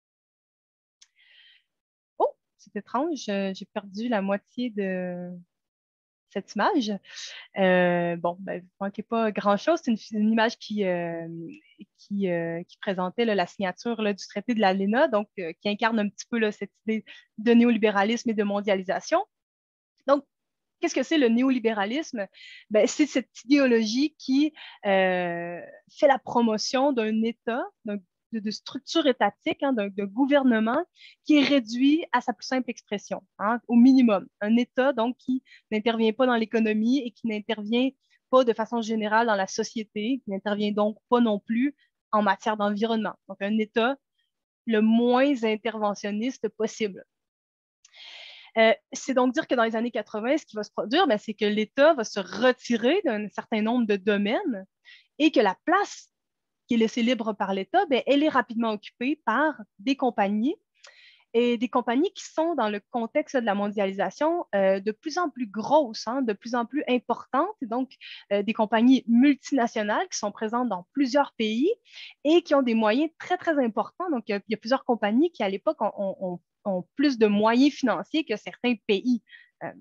Oh, c'est étrange, j'ai perdu la moitié de cette image. Euh, bon, ben, vous ne manquez pas grand-chose. C'est une, une, image qui, euh, qui, euh, qui présentait là, la signature là, du traité de la L E N A, donc euh, qui incarne un petit peu là, cette idée de néolibéralisme et de mondialisation. Donc, qu'est-ce que c'est le néolibéralisme? Ben, c'est cette idéologie qui euh, fait la promotion d'un État, d'un de, de structure étatique, hein, de, de gouvernement qui est réduit à sa plus simple expression, hein, au minimum. Un État, donc, qui n'intervient pas dans l'économie et qui n'intervient pas de façon générale dans la société, qui n'intervient donc pas non plus en matière d'environnement. Donc, un État le moins interventionniste possible. Euh, c'est donc dire que dans les années quatre-vingt, ce qui va se produire, ben, c'est que l'État va se retirer d'un certain nombre de domaines et que la place qui est laissée libre par l'État, ben, elle est rapidement occupée par des compagnies et des compagnies qui sont dans le contexte de la mondialisation euh, de plus en plus grosses, hein, de plus en plus importantes, et donc euh, des compagnies multinationales qui sont présentes dans plusieurs pays et qui ont des moyens très, très importants. Donc, il y a plusieurs compagnies qui, à l'époque, ont, ont, ont plus de moyens financiers que certains pays. Euh,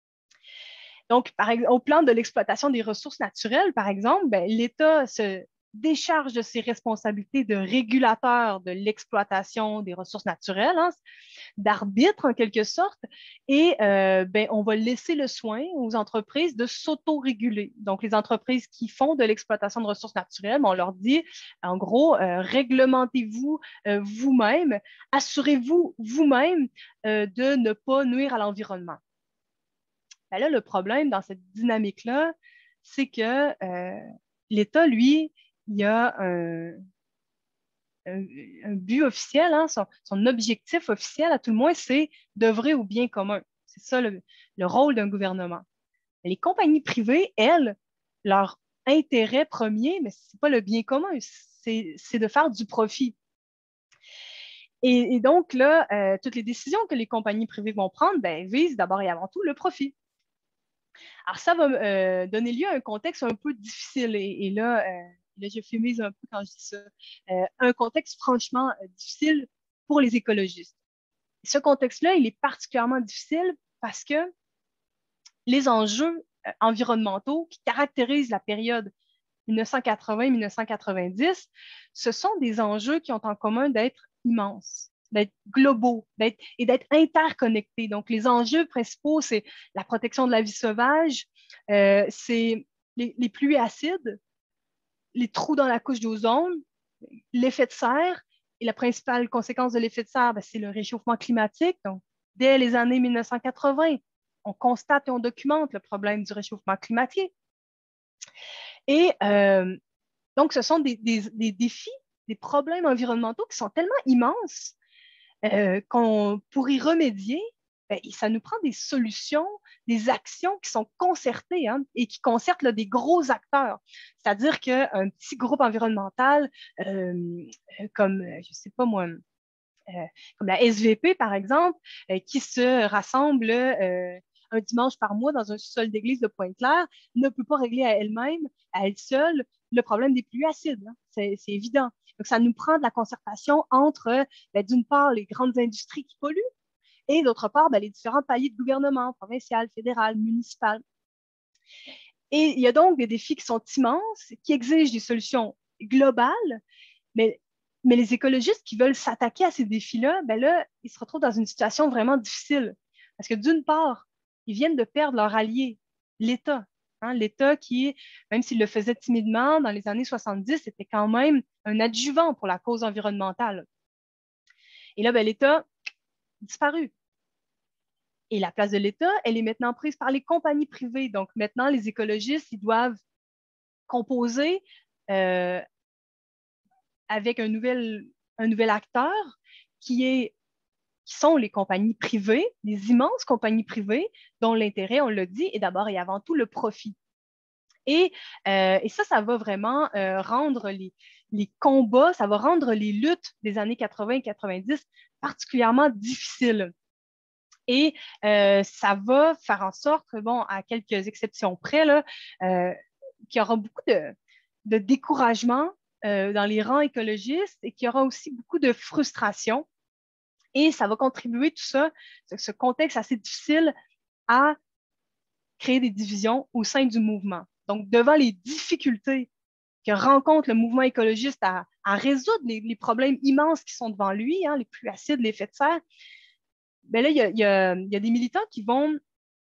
donc, par, au plan de l'exploitation des ressources naturelles, par exemple, ben, l'État se décharge de ses responsabilités de régulateur de l'exploitation des ressources naturelles, hein, d'arbitre en quelque sorte, et euh, ben, on va laisser le soin aux entreprises de s'auto-réguler. Donc, les entreprises qui font de l'exploitation de ressources naturelles, on leur dit, en gros, euh, réglementez-vous euh, vous-même, assurez-vous vous-même euh, de ne pas nuire à l'environnement. Ben là, le problème dans cette dynamique-là, c'est que euh, l'État, lui, il a un, un, un but officiel, hein, son, son, objectif officiel, à tout le moins, c'est d'œuvrer au bien commun. C'est ça le, le rôle d'un gouvernement. Les compagnies privées, elles, leur intérêt premier, mais ce n'est pas le bien commun, c'est de faire du profit. Et, et donc, là, euh, toutes les décisions que les compagnies privées vont prendre ben, visent d'abord et avant tout le profit. Alors, ça va euh, donner lieu à un contexte un peu difficile. Et, et là, euh, là, je fémise un peu quand je dis ça. Euh, un contexte franchement euh, difficile pour les écologistes. Ce contexte-là, il est particulièrement difficile parce que les enjeux euh, environnementaux qui caractérisent la période mille neuf cent quatre-vingts à mille neuf cent quatre-vingt-dix, ce sont des enjeux qui ont en commun d'être immenses, d'être globaux d'être, et d'être interconnectés. Donc, les enjeux principaux, c'est la protection de la vie sauvage, euh, c'est les, les pluies acides, les trous dans la couche d'ozone, l'effet de serre, et la principale conséquence de l'effet de serre, ben, c'est le réchauffement climatique. Donc, dès les années mille neuf cent quatre-vingts, on constate et on documente le problème du réchauffement climatique. Et euh, donc, ce sont des, des, des défis, des problèmes environnementaux qui sont tellement immenses euh, qu'on, pour y remédier, ben, ça nous prend des solutions, des actions qui sont concertées hein, et qui concertent là, des gros acteurs. C'est-à-dire qu'un petit groupe environnemental, euh, comme, je ne sais pas moi, euh, comme la S V P, par exemple, euh, qui se rassemble euh, un dimanche par mois dans un sous-sol d'église de Pointe-Claire, ne peut pas régler à elle-même, à elle seule, le problème des pluies acides. Hein. C'est, c'est évident. Donc, ça nous prend de la concertation entre, ben, d'une part, les grandes industries qui polluent et, d'autre part, ben, les différents paliers de gouvernement, provincial, fédéral, municipal. Et il y a donc des défis qui sont immenses, qui exigent des solutions globales, mais Mais les écologistes qui veulent s'attaquer à ces défis-là, ben là, ils se retrouvent dans une situation vraiment difficile. Parce que d'une part, ils viennent de perdre leur allié, l'État. Hein, L'État qui, même s'il le faisait timidement dans les années soixante-dix, était quand même un adjuvant pour la cause environnementale. Et là, ben, l'État a disparu. Et la place de l'État, elle est maintenant prise par les compagnies privées. Donc maintenant, les écologistes, ils doivent composer euh, avec un nouvel, un nouvel acteur qui, est, qui sont les compagnies privées, les immenses compagnies privées dont l'intérêt, on l'a dit, est d'abord et avant tout le profit. Et, euh, et ça, ça va vraiment euh, rendre les, les combats, ça va rendre les luttes des années quatre-vingts et quatre-vingt-dix particulièrement difficiles. Et euh, ça va faire en sorte, bon, à quelques exceptions près, là, euh, qu'il y aura beaucoup de, de découragement euh, dans les rangs écologistes et qu'il y aura aussi beaucoup de frustration. Et ça va contribuer, tout ça, ce contexte assez difficile, à créer des divisions au sein du mouvement. Donc, devant les difficultés que rencontre le mouvement écologiste à, à résoudre les, les problèmes immenses qui sont devant lui, hein, les pluies acides, l'effet de serre, ben là, il y a, y a, y a des militants qui vont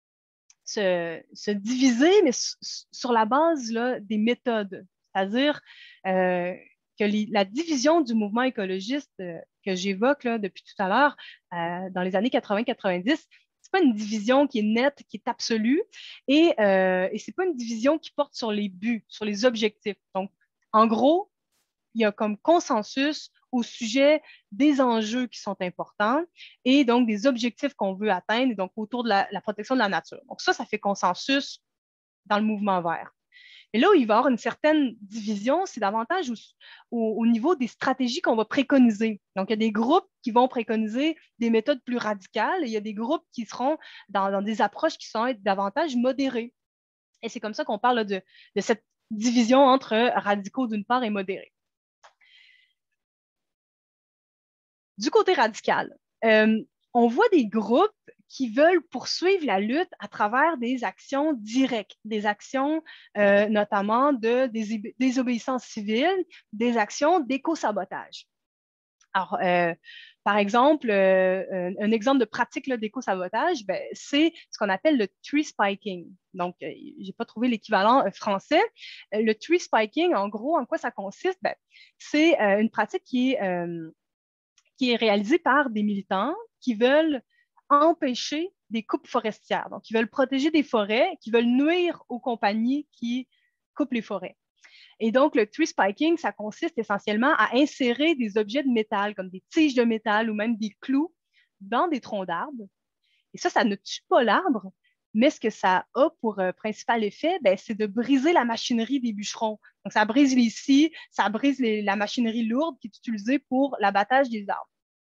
se, se diviser, mais sur la base là, des méthodes. C'est-à-dire euh, que les, la division du mouvement écologiste euh, que j'évoque là, depuis tout à l'heure, euh, dans les années quatre-vingts quatre-vingt-dix, c'est pas une division qui est nette, qui est absolue, et, euh, et c'est pas une division qui porte sur les buts, sur les objectifs. Donc, en gros, il y a comme consensus au sujet des enjeux qui sont importants et donc des objectifs qu'on veut atteindre, donc autour de la, la protection de la nature. Donc ça, ça fait consensus dans le mouvement vert. Et là où il va y avoir une certaine division, c'est davantage au, au, au niveau des stratégies qu'on va préconiser. Donc, il y a des groupes qui vont préconiser des méthodes plus radicales et il y a des groupes qui seront dans, dans des approches qui sont davantage modérées. Et c'est comme ça qu'on parle de, de cette division entre radicaux d'une part et modérés. Du côté radical, euh, on voit des groupes qui veulent poursuivre la lutte à travers des actions directes, des actions euh, notamment de des désobéissance civile, des actions d'éco-sabotage. Alors, euh, par exemple, euh, un, un exemple de pratique d'éco-sabotage, ben, c'est ce qu'on appelle le tree spiking. Donc, euh, je n'ai pas trouvé l'équivalent euh, français. Euh, le tree spiking, en gros, en quoi ça consiste? Ben, c'est euh, une pratique qui est, euh, qui est réalisée par des militants qui veulent empêcher des coupes forestières. Donc, ils veulent protéger des forêts, qui veulent nuire aux compagnies qui coupent les forêts. Et donc, le tree spiking, ça consiste essentiellement à insérer des objets de métal, comme des tiges de métal ou même des clous, dans des troncs d'arbres. Et ça, ça ne tue pas l'arbre, mais ce que ça a pour euh, principal effet, ben, c'est de briser la machinerie des bûcherons. Donc, ça brise les scies, ça brise les, la machinerie lourde qui est utilisée pour l'abattage des arbres.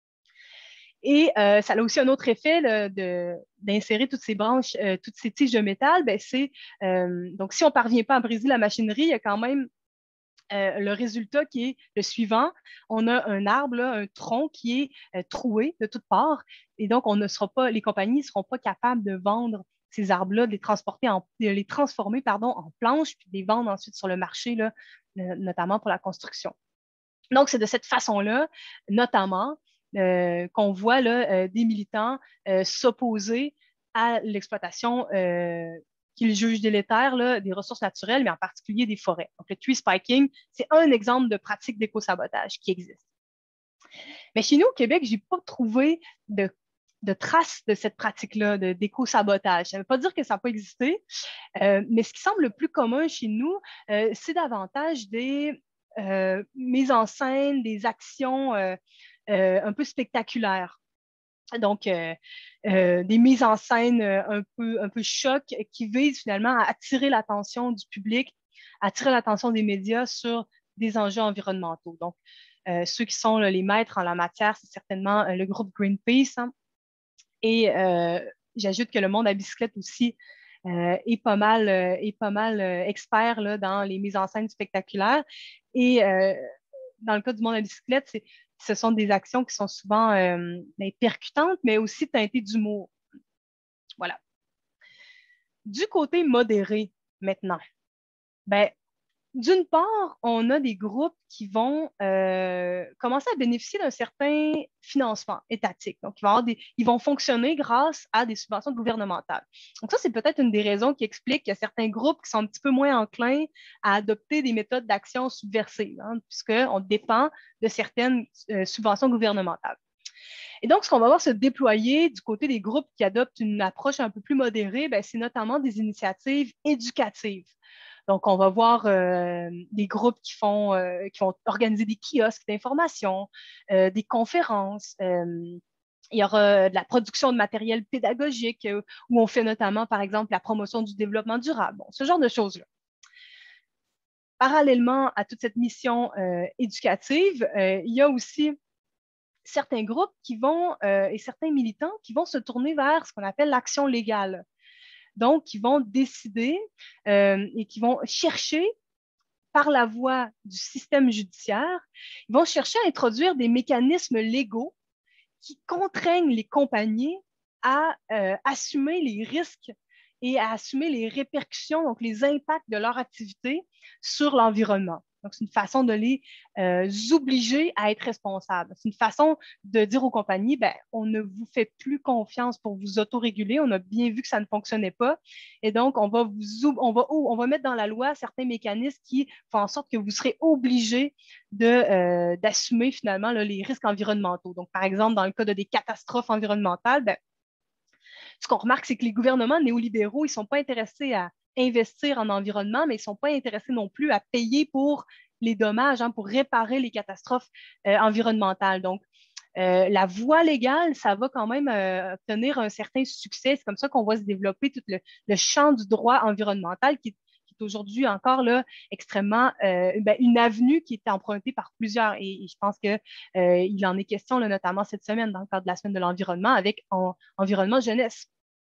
Et euh, ça a aussi un autre effet là, de, d'insérer toutes ces branches, euh, toutes ces tiges de métal. Ben, c'est, euh, donc, si on ne parvient pas à briser la machinerie, il y a quand même euh, le résultat qui est le suivant. On a un arbre, là, un tronc qui est euh, troué de toutes parts. Et donc, on ne sera pas, les compagnies ne seront pas capables de vendre ces arbres-là, de les transporter, en, de les transformer pardon, en planches, puis de les vendre ensuite sur le marché, là, notamment pour la construction. Donc, c'est de cette façon-là, notamment, euh, qu'on voit là, euh, des militants euh, s'opposer à l'exploitation euh, qu'ils jugent délétère là, des ressources naturelles, mais en particulier des forêts. Donc, le tree spiking, c'est un exemple de pratique d'éco-sabotage qui existe. Mais chez nous, au Québec, je n'ai pas trouvé de, de traces de cette pratique-là de, d'éco-sabotage. Ça ne veut pas dire que ça n'a pas existé, euh, mais ce qui semble le plus commun chez nous, euh, c'est davantage des euh, mises en scène, des actions euh, euh, un peu spectaculaires. Donc, euh, euh, des mises en scène euh, un peu, un peu choc qui visent finalement à attirer l'attention du public, attirer l'attention des médias sur des enjeux environnementaux. Donc, euh, ceux qui sont là, les maîtres en la matière, c'est certainement euh, le groupe Greenpeace. Hein. Et euh, j'ajoute que le monde à bicyclette aussi euh, est pas mal, euh, est pas mal euh, expert là, dans les mises en scène spectaculaires. Et euh, dans le cas du monde à bicyclette, c'est ce sont des actions qui sont souvent euh, ben, percutantes, mais aussi teintées d'humour. Voilà. Du côté modéré, maintenant, ben, d'une part, on a des groupes qui vont euh, commencer à bénéficier d'un certain financement étatique. Donc, ils vont, avoir des, ils vont fonctionner grâce à des subventions gouvernementales. Donc, ça, c'est peut-être une des raisons qui explique qu'il y a certains groupes qui sont un petit peu moins enclins à adopter des méthodes d'action subversives, hein, puisqu'on dépend de certaines euh, subventions gouvernementales. Et donc, ce qu'on va voir se déployer du côté des groupes qui adoptent une approche un peu plus modérée, ben, c'est notamment des initiatives éducatives. Donc, on va voir euh, des groupes qui, font, euh, qui vont organiser des kiosques d'information, euh, des conférences. Euh, il y aura de la production de matériel pédagogique euh, où on fait notamment, par exemple, la promotion du développement durable. Bon, ce genre de choses-là. Parallèlement à toute cette mission euh, éducative, euh, il y a aussi certains groupes qui vont, euh, et certains militants qui vont se tourner vers ce qu'on appelle l'action légale. Donc, qui vont décider euh, et qui vont chercher, par la voie du système judiciaire, ils vont chercher à introduire des mécanismes légaux qui contraignent les compagnies à euh, assumer les risques et à assumer les répercussions, donc les impacts de leur activité sur l'environnement. Donc, c'est une façon de les euh, obliger à être responsables. C'est une façon de dire aux compagnies, ben, on ne vous fait plus confiance pour vous autoréguler. On a bien vu que ça ne fonctionnait pas. Et donc, on va, vous, on va, on va mettre dans la loi certains mécanismes qui font en sorte que vous serez obligés de, euh, d'assumer finalement là, les risques environnementaux. Donc, par exemple, dans le cas de des catastrophes environnementales, ben, ce qu'on remarque, c'est que les gouvernements néolibéraux, ils ne sont pas intéressés à investir en environnement, mais ils ne sont pas intéressés non plus à payer pour les dommages, hein, pour réparer les catastrophes euh, environnementales. Donc, euh, la voie légale, ça va quand même euh, obtenir un certain succès. C'est comme ça qu'on voit se développer tout le, le champ du droit environnemental qui, qui est aujourd'hui encore là, extrêmement euh, ben, une avenue qui est empruntée par plusieurs. Et, et je pense qu'il euh, en est question là, notamment cette semaine dans le cadre de la semaine de l'environnement avec en, Environnement Jeunesse.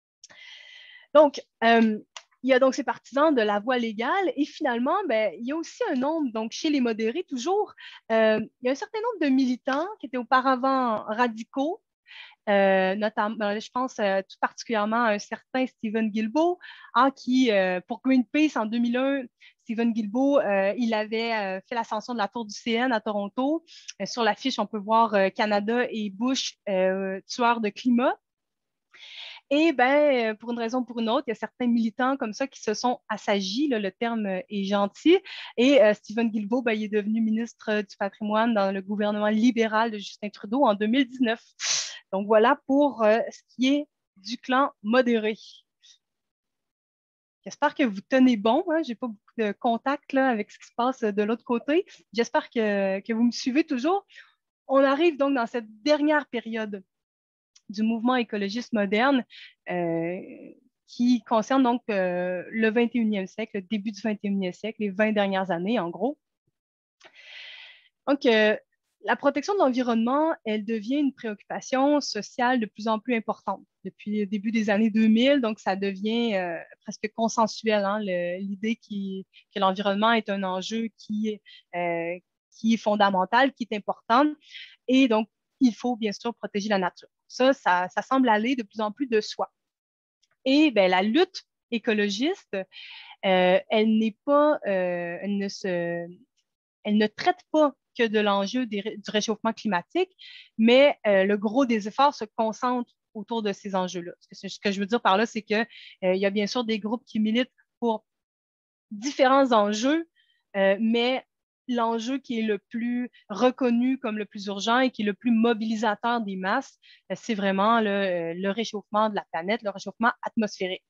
Donc, euh, il y a donc ces partisans de la voie légale et finalement, ben, il y a aussi un nombre, donc chez les modérés toujours, euh, il y a un certain nombre de militants qui étaient auparavant radicaux Euh, notamment, je pense euh, tout particulièrement à un certain Stephen Guilbeault, hein, qui, euh, pour Greenpeace en deux mille un, Stephen Guilbeault, euh, il avait euh, fait l'ascension de la tour du C N à Toronto. Euh, sur l'affiche, on peut voir euh, Canada et Bush, euh, tueurs de climat. Et ben, pour une raison ou pour une autre, il y a certains militants comme ça qui se sont assagis, là, le terme est gentil. Et euh, Stephen Guilbeault, ben, il est devenu ministre du patrimoine dans le gouvernement libéral de Justin Trudeau en deux mille dix-neuf. Donc voilà pour euh, ce qui est du clan modéré. J'espère que vous tenez bon. Hein? Je n'ai pas beaucoup de contact là, avec ce qui se passe de l'autre côté. J'espère que, que vous me suivez toujours. On arrive donc dans cette dernière période du mouvement écologiste moderne euh, qui concerne donc euh, le vingt et unième siècle, le début du vingt et unième siècle, les vingt dernières années en gros. Donc, euh, la protection de l'environnement, elle devient une préoccupation sociale de plus en plus importante depuis le début des années deux mille. Donc, ça devient euh, presque consensuel, hein, l'idée qui, que l'environnement est un enjeu qui, euh, qui est fondamental, qui est important. Et donc, il faut bien sûr protéger la nature. Ça, ça, ça semble aller de plus en plus de soi. Et ben, la lutte écologiste, euh, elle n'est pas, euh, elle ne se, elle ne traite pas que de l'enjeu du réchauffement climatique, mais euh, le gros des efforts se concentre autour de ces enjeux-là. Ce que je veux dire par là, c'est qu'il euh, y a bien sûr des groupes qui militent pour différents enjeux, euh, mais l'enjeu qui est le plus reconnu comme le plus urgent et qui est le plus mobilisateur des masses, c'est vraiment le, le réchauffement de la planète, le réchauffement atmosphérique.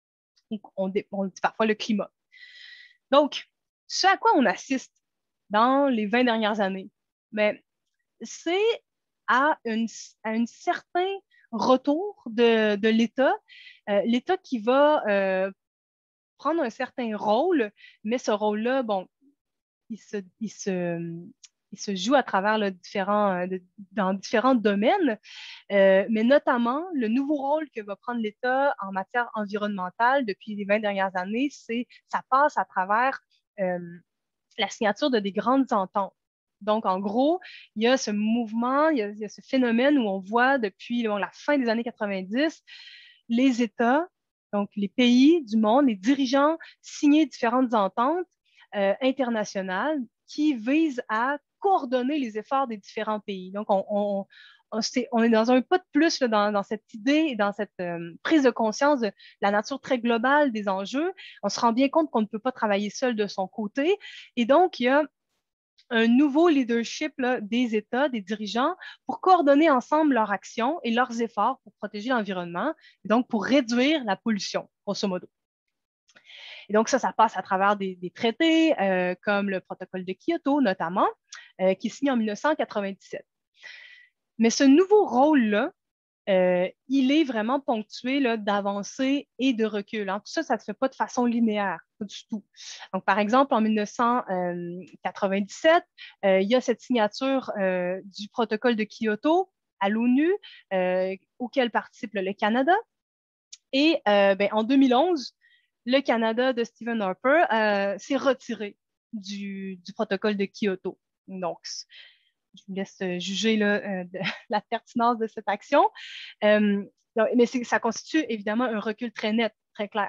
On, on dit parfois le climat. Donc, ce à quoi on assiste dans les vingt dernières années, ben, c'est à, une, à un certain retour de, de l'État, euh, l'État qui va euh, prendre un certain rôle, mais ce rôle-là, bon, il se, il se, il se joue à travers le différents, de, dans différents domaines, euh, mais notamment le nouveau rôle que va prendre l'État en matière environnementale depuis les vingt dernières années, c'est ça passe à travers euh, la signature de des grandes ententes. Donc, en gros, il y a ce mouvement, il y a, il y a ce phénomène où on voit depuis bon, la fin des années quatre-vingt-dix, les États, donc les pays du monde, les dirigeants signer différentes ententes euh, internationales qui visent à coordonner les efforts des différents pays. Donc, on, on, on, est, on est dans un pas de plus là, dans, dans cette idée et dans cette euh, prise de conscience de la nature très globale des enjeux. On se rend bien compte qu'on ne peut pas travailler seul de son côté. Et donc, il y a un nouveau leadership là, des États, des dirigeants, pour coordonner ensemble leurs actions et leurs efforts pour protéger l'environnement, et donc pour réduire la pollution, grosso modo. Et donc, ça, ça passe à travers des, des traités euh, comme le protocole de Kyoto, notamment, euh, qui est signé en mille neuf cent quatre-vingt-dix-sept. Mais ce nouveau rôle-là, euh, il est vraiment ponctué d'avancées et de recul. Hein. Tout ça, ça ne se fait pas de façon linéaire, pas du tout. Donc, par exemple, en mille neuf cent quatre-vingt-dix-sept, euh, il y a cette signature euh, du protocole de Kyoto à l'ONU, euh, auquel participe le Canada. Et euh, ben, en deux mille onze, le Canada de Stephen Harper euh, s'est retiré du, du protocole de Kyoto. Donc, je vous laisse juger là, euh, de la pertinence de cette action. Euh, mais ça constitue évidemment un recul très net, très clair.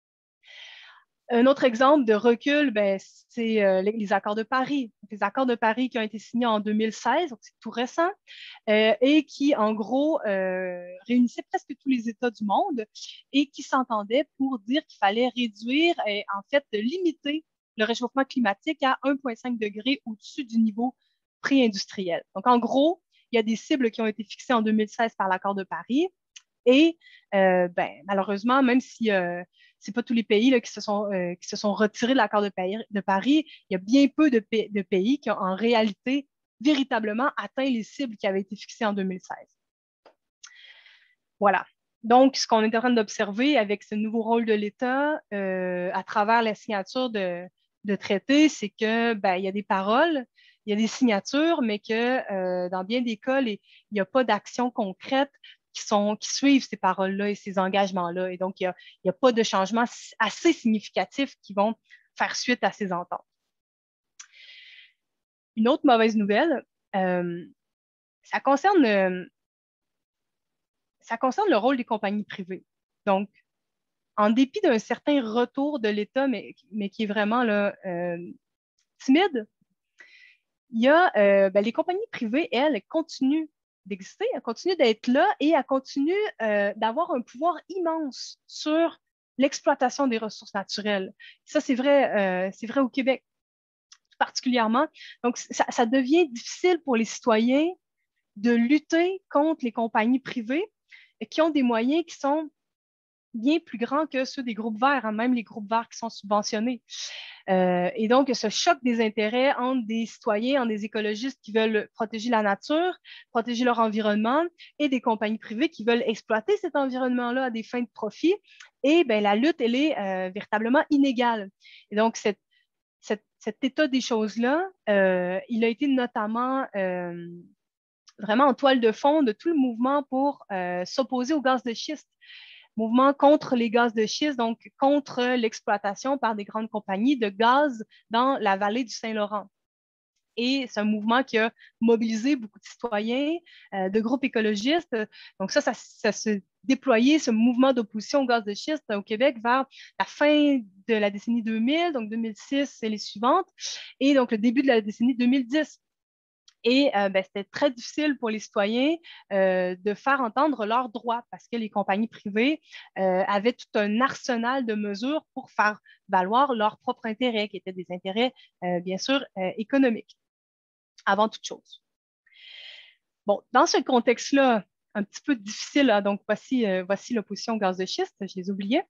Un autre exemple de recul, ben, c'est euh, les, les, accords de Paris. Les accords de Paris qui ont été signés en deux mille seize, donc c'est tout récent, euh, et qui, en gros, euh, réunissaient presque tous les États du monde et qui s'entendaient pour dire qu'il fallait réduire et en fait limiter le réchauffement climatique à un virgule cinq degré au-dessus du niveau pré-industriel. Donc, en gros, il y a des cibles qui ont été fixées en deux mille seize par l'accord de Paris. Et euh, ben, malheureusement, même si euh, ce n'est pas tous les pays là, qui, se sont, euh, qui se sont retirés de l'accord de, de Paris, il y a bien peu de, de pays qui ont en réalité véritablement atteint les cibles qui avaient été fixées en deux mille seize. Voilà. Donc, ce qu'on est en train d'observer avec ce nouveau rôle de l'État euh, à travers la signature de, de traités, c'est que ben, il y a des paroles, il y a des signatures, mais que euh, dans bien des cas, les, il n'y a pas d'action concrète qui, sont, qui suivent ces paroles-là et ces engagements-là. Et donc, il n'y a, a pas de changements assez significatifs qui vont faire suite à ces ententes. Une autre mauvaise nouvelle, euh, ça concerne euh, ça concerne le rôle des compagnies privées. Donc, en dépit d'un certain retour de l'État, mais, mais qui est vraiment là, euh, timide, il y a euh, ben, les compagnies privées, elles, elles continuent d'exister, elles continuent d'être là et elles continuent euh, d'avoir un pouvoir immense sur l'exploitation des ressources naturelles. Ça, c'est vrai, euh, c'est vrai au Québec particulièrement. Donc, ça, ça devient difficile pour les citoyens de lutter contre les compagnies privées qui ont des moyens qui sont bien plus grands que ceux des groupes verts, hein, même les groupes verts qui sont subventionnés. Euh, et donc, ce choc des intérêts entre des citoyens, entre des écologistes qui veulent protéger la nature, protéger leur environnement, et des compagnies privées qui veulent exploiter cet environnement-là à des fins de profit. Et bien, la lutte, elle est euh, véritablement inégale. Et donc, cette, cette, cet état des choses-là, euh, il a été notamment euh, vraiment en toile de fond de tout le mouvement pour euh, s'opposer aux gaz de schiste. Mouvement contre les gaz de schiste, donc contre l'exploitation par des grandes compagnies de gaz dans la vallée du Saint-Laurent. Et c'est un mouvement qui a mobilisé beaucoup de citoyens, euh, de groupes écologistes. Donc ça, ça, ça se déployé, ce mouvement d'opposition au gaz de schiste au Québec vers la fin de la décennie deux mille, donc deux mille six et les suivantes, et donc le début de la décennie deux mille dix. Et euh, ben, c'était très difficile pour les citoyens euh, de faire entendre leurs droits parce que les compagnies privées euh, avaient tout un arsenal de mesures pour faire valoir leurs propres intérêts, qui étaient des intérêts, euh, bien sûr, euh, économiques, avant toute chose. Bon, dans ce contexte-là, un petit peu difficile, hein, donc voici, euh, voici l'opposition au gaz de schiste, je les oubliais.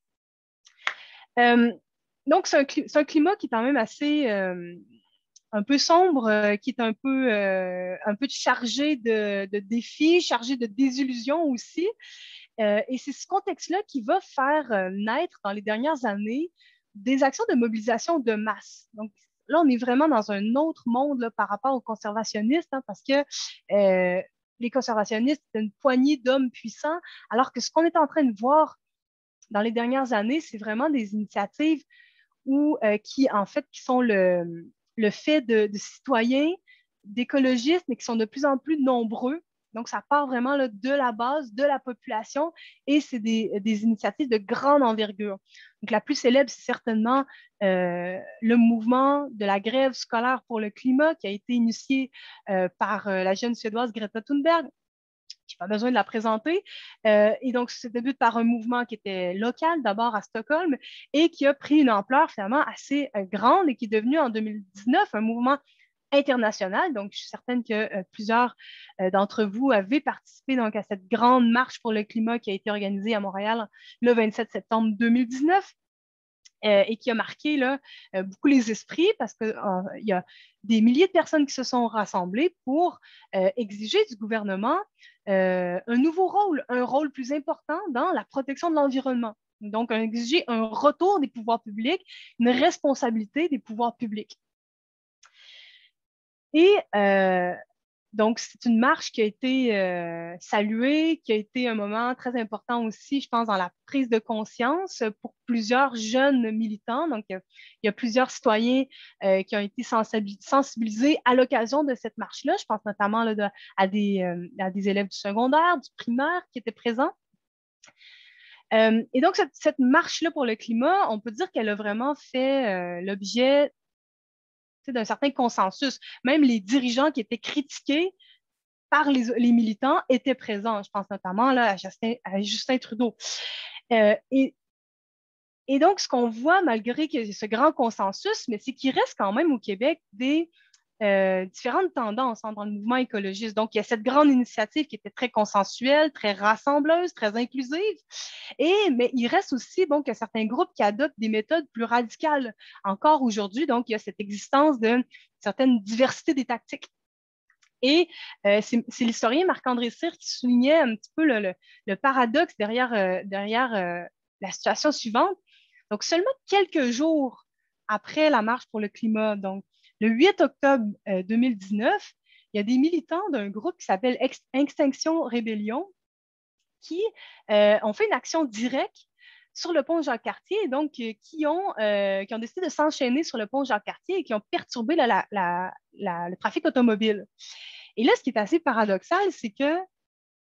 Euh, donc, c'est un, c'est un climat qui est quand même assez... Euh, un peu sombre, euh, qui est un peu, euh, un peu chargé de, de défis, chargé de désillusions aussi. Euh, et c'est ce contexte-là qui va faire euh, naître dans les dernières années des actions de mobilisation de masse. Donc là, on est vraiment dans un autre monde là, par rapport aux conservationnistes, hein, parce que euh, les conservationnistes, c'est une poignée d'hommes puissants, alors que ce qu'on est en train de voir dans les dernières années, c'est vraiment des initiatives où, euh, qui, en fait, qui sont le le fait de, de citoyens, d'écologistes, mais qui sont de plus en plus nombreux. Donc, ça part vraiment là, de la base, de la population, et c'est des, des initiatives de grande envergure. Donc, la plus célèbre, c'est certainement euh, le mouvement de la grève scolaire pour le climat qui a été initié euh, par euh, la jeune Suédoise Greta Thunberg. Je n'ai pas besoin de la présenter. Euh, et donc, ça débute par un mouvement qui était local, d'abord à Stockholm, et qui a pris une ampleur finalement assez euh, grande et qui est devenu en deux mille dix-neuf un mouvement international. Donc, je suis certaine que euh, plusieurs euh, d'entre vous avaient participé donc, à cette grande marche pour le climat qui a été organisée à Montréal le vingt-sept septembre deux mille dix-neuf. Euh, et qui a marqué là, euh, beaucoup les esprits parce qu'il euh, y a des milliers de personnes qui se sont rassemblées pour euh, exiger du gouvernement euh, un nouveau rôle, un rôle plus important dans la protection de l'environnement. Donc, exiger un retour des pouvoirs publics, une responsabilité des pouvoirs publics. Et euh, donc, c'est une marche qui a été euh, saluée, qui a été un moment très important aussi, je pense, dans la prise de conscience pour plusieurs jeunes militants. Donc, il y a, il y a plusieurs citoyens euh, qui ont été sensibilisés à l'occasion de cette marche-là. Je pense notamment là, de, à, des, euh, à des élèves du secondaire, du primaire qui étaient présents. Euh, et donc, cette, cette marche-là pour le climat, on peut dire qu'elle a vraiment fait euh, l'objet d'un certain consensus. Même les dirigeants qui étaient critiqués par les, les militants étaient présents. Je pense notamment là, à, Justin, à Justin Trudeau. Euh, et, et donc, ce qu'on voit, malgré que ce grand consensus, mais c'est qu'il reste quand même au Québec des euh, différentes tendances hein, dans le mouvement écologiste. Donc, il y a cette grande initiative qui était très consensuelle, très rassembleuse, très inclusive. Et, mais il reste aussi bon, qu'il y a certains groupes qui adoptent des méthodes plus radicales encore aujourd'hui. Donc, il y a cette existence d'une certaine diversité des tactiques. Et euh, c'est, c'est l'historien Marc-André Cyr qui soulignait un petit peu le, le, le paradoxe derrière, euh, derrière euh, la situation suivante. Donc, seulement quelques jours après la marche pour le climat, donc le huit octobre euh, deux mille dix-neuf, il y a des militants d'un groupe qui s'appelle Ex- Extinction Rébellion qui euh, ont fait une action directe sur le pont Jacques-Cartier, donc euh, qui, ont, euh, qui ont décidé de s'enchaîner sur le pont Jacques-Cartier et qui ont perturbé la, la, la, la, le trafic automobile. Et là, ce qui est assez paradoxal, c'est que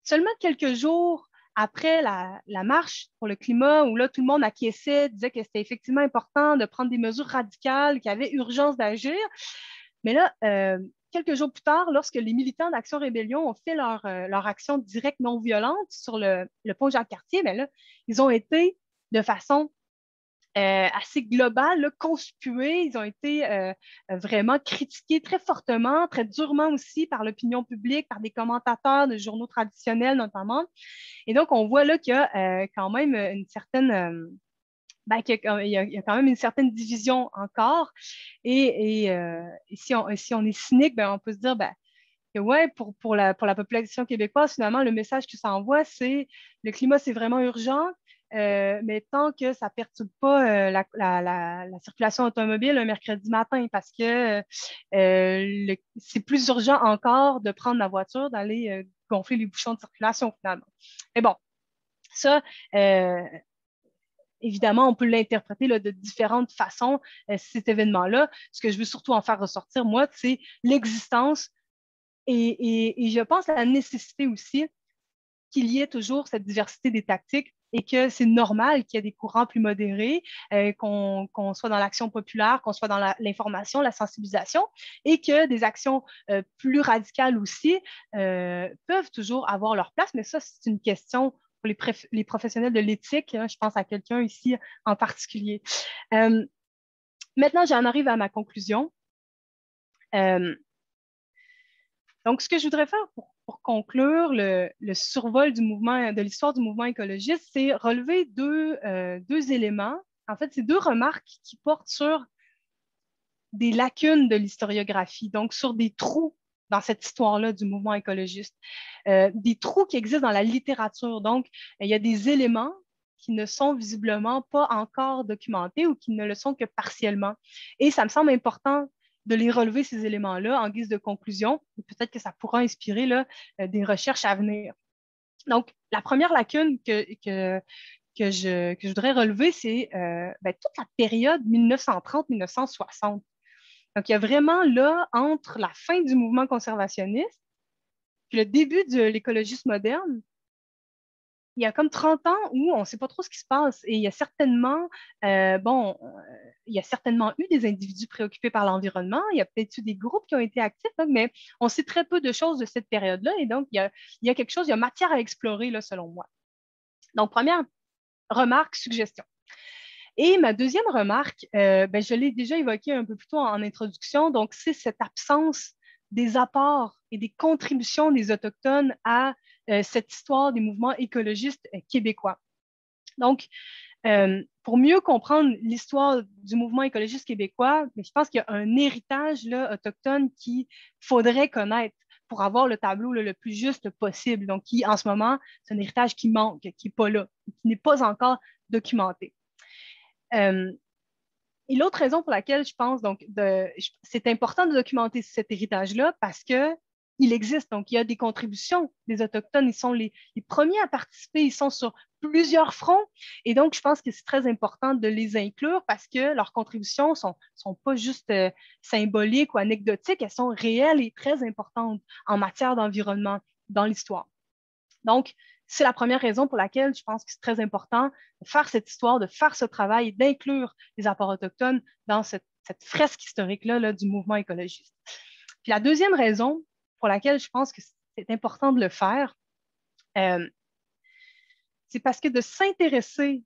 seulement quelques jours après la, la marche pour le climat, où là, tout le monde acquiesçait, disait que c'était effectivement important de prendre des mesures radicales, qu'il y avait urgence d'agir. Mais là, euh, quelques jours plus tard, lorsque les militants d'Action Rébellion ont fait leur, euh, leur action directe non violente sur le, le pont Jacques-Cartier, bien là, ils ont été de façon euh, assez globale, là, conspués. Ils ont été euh, vraiment critiqués très fortement, très durement aussi par l'opinion publique, par des commentateurs de journaux traditionnels notamment. Et donc, on voit là qu'il y a euh, quand même une certaine... Euh, ben, qu'il y, a, il y a quand même une certaine division encore. Et, et, euh, et si, on, si on est cynique, ben, on peut se dire ben, que ouais, pour, pour, la, pour la population québécoise, finalement, le message que ça envoie, c'est le climat, c'est vraiment urgent, euh, mais tant que ça ne perturbe pas euh, la, la, la, la circulation automobile un mercredi matin, parce que euh, c'est plus urgent encore de prendre la voiture, d'aller euh, gonfler les bouchons de circulation, finalement. Mais bon, ça, euh, évidemment, on peut l'interpréter là, de différentes façons, euh, cet événement-là. Ce que je veux surtout en faire ressortir, moi, c'est l'existence et, et, et je pense à la nécessité aussi qu'il y ait toujours cette diversité des tactiques et que c'est normal qu'il y ait des courants plus modérés, euh, qu'on qu'on soit dans l'action populaire, qu'on soit dans l'information, la, la sensibilisation, et que des actions euh, plus radicales aussi euh, peuvent toujours avoir leur place. Mais ça, c'est une question pour les, les professionnels de l'éthique. Hein, je pense à quelqu'un ici en particulier. Euh, maintenant, j'en arrive à ma conclusion. Euh, donc, ce que je voudrais faire pour, pour conclure le, le survol du mouvement, de l'histoire du mouvement écologiste, c'est relever deux, euh, deux éléments. En fait, c'est deux remarques qui portent sur des lacunes de l'historiographie, donc sur des trous dans cette histoire-là du mouvement écologiste, euh, des trous qui existent dans la littérature. Donc, il y a des éléments qui ne sont visiblement pas encore documentés ou qui ne le sont que partiellement. Et ça me semble important de les relever, ces éléments-là, en guise de conclusion. Peut-être que ça pourra inspirer là, des recherches à venir. Donc, la première lacune que, que, que, je, que je voudrais relever, c'est euh, ben, toute la période mille neuf cent trente à mille neuf cent soixante. Donc, il y a vraiment là, entre la fin du mouvement conservationniste puis le début de l'écologisme moderne, il y a comme trente ans où on ne sait pas trop ce qui se passe. Et il y a certainement, euh, bon, euh, il y a certainement eu des individus préoccupés par l'environnement. Il y a peut-être eu des groupes qui ont été actifs, donc, mais on sait très peu de choses de cette période-là. Et donc, il y a, il y a quelque chose, il y a matière à explorer, là, selon moi. Donc, première remarque, suggestion. Et ma deuxième remarque, euh, ben, je l'ai déjà évoquée un peu plus tôt en, en introduction, donc c'est cette absence des apports et des contributions des Autochtones à euh, cette histoire des mouvements écologistes euh, québécois. Donc, euh, pour mieux comprendre l'histoire du mouvement écologiste québécois, je pense qu'il y a un héritage là, autochtone qu'il faudrait connaître pour avoir le tableau là, le plus juste possible. Donc, qui, en ce moment, c'est un héritage qui manque, qui n'est pas là, qui n'est pas encore documenté. Euh, et l'autre raison pour laquelle je pense donc de, c'est important de documenter cet héritage-là parce qu'il existe. Donc, il y a des contributions des Autochtones. Ils sont les, les premiers à participer. Ils sont sur plusieurs fronts. Et donc, je pense que c'est très important de les inclure parce que leurs contributions ne sont, sont pas juste euh, symboliques ou anecdotiques. Elles sont réelles et très importantes en matière d'environnement dans l'histoire. Donc, c'est la première raison pour laquelle je pense que c'est très important de faire cette histoire, de faire ce travail et d'inclure les apports autochtones dans cette, cette fresque historique-là là, du mouvement écologiste. Puis la deuxième raison pour laquelle je pense que c'est important de le faire, euh, c'est parce que de s'intéresser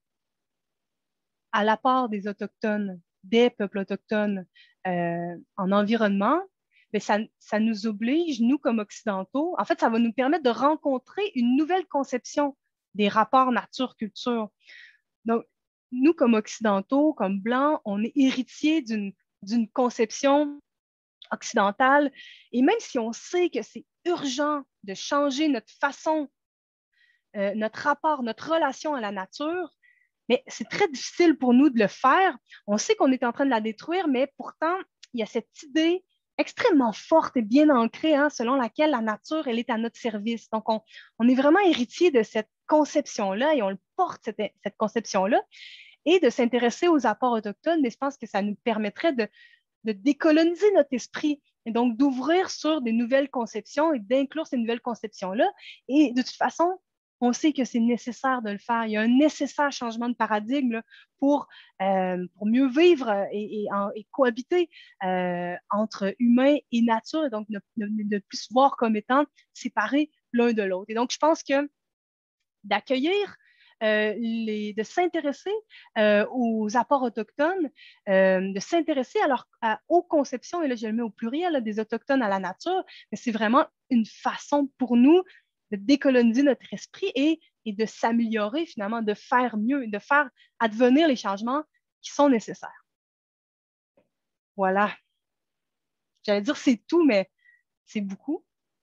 à l'apport des Autochtones, des peuples autochtones euh, en environnement, mais ça, ça nous oblige, nous comme Occidentaux, en fait, ça va nous permettre de rencontrer une nouvelle conception des rapports nature-culture. Donc, nous comme Occidentaux, comme Blancs, on est héritiers d'une, d'une conception occidentale, et même si on sait que c'est urgent de changer notre façon, euh, notre rapport, notre relation à la nature, mais c'est très difficile pour nous de le faire. On sait qu'on est en train de la détruire, mais pourtant, il y a cette idée extrêmement forte et bien ancrée, hein, selon laquelle la nature, elle est à notre service. Donc, on, on est vraiment héritier de cette conception-là et on le porte, cette, cette conception-là. Et de s'intéresser aux apports autochtones, mais je pense que ça nous permettrait de, de décoloniser notre esprit Et donc, d'ouvrir sur des nouvelles conceptions et d'inclure ces nouvelles conceptions-là. Et de toute façon, on sait que c'est nécessaire de le faire. Il y a un nécessaire changement de paradigme là, pour, euh, pour mieux vivre et, et, en, et cohabiter euh, entre humain et nature, et donc ne, ne, ne plus se voir comme étant séparés l'un de l'autre. Et donc, je pense que d'accueillir, euh, les, de s'intéresser euh, aux apports autochtones, euh, de s'intéresser à leur, à, aux conceptions, et là je le mets au pluriel, là, des autochtones à la nature, mais c'est vraiment une façon pour nous de décoloniser notre esprit et, et de s'améliorer finalement, de faire mieux, de faire advenir les changements qui sont nécessaires. Voilà. J'allais dire c'est tout, mais c'est beaucoup.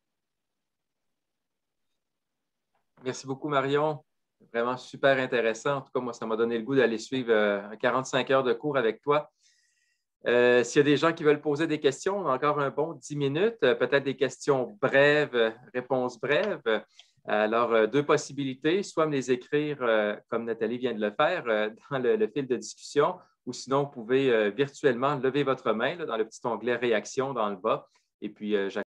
Merci beaucoup, Marion. Vraiment super intéressant. En tout cas, moi, ça m'a donné le goût d'aller suivre euh, quarante-cinq heures de cours avec toi. Euh, S'il y a des gens qui veulent poser des questions, on a encore un bon dix minutes, euh, peut-être des questions brèves, euh, réponses brèves. Alors, euh, deux possibilités, soit me les écrire euh, comme Nathalie vient de le faire euh, dans le, le fil de discussion, ou sinon, vous pouvez euh, virtuellement lever votre main là, dans le petit onglet réaction dans le bas, et puis euh,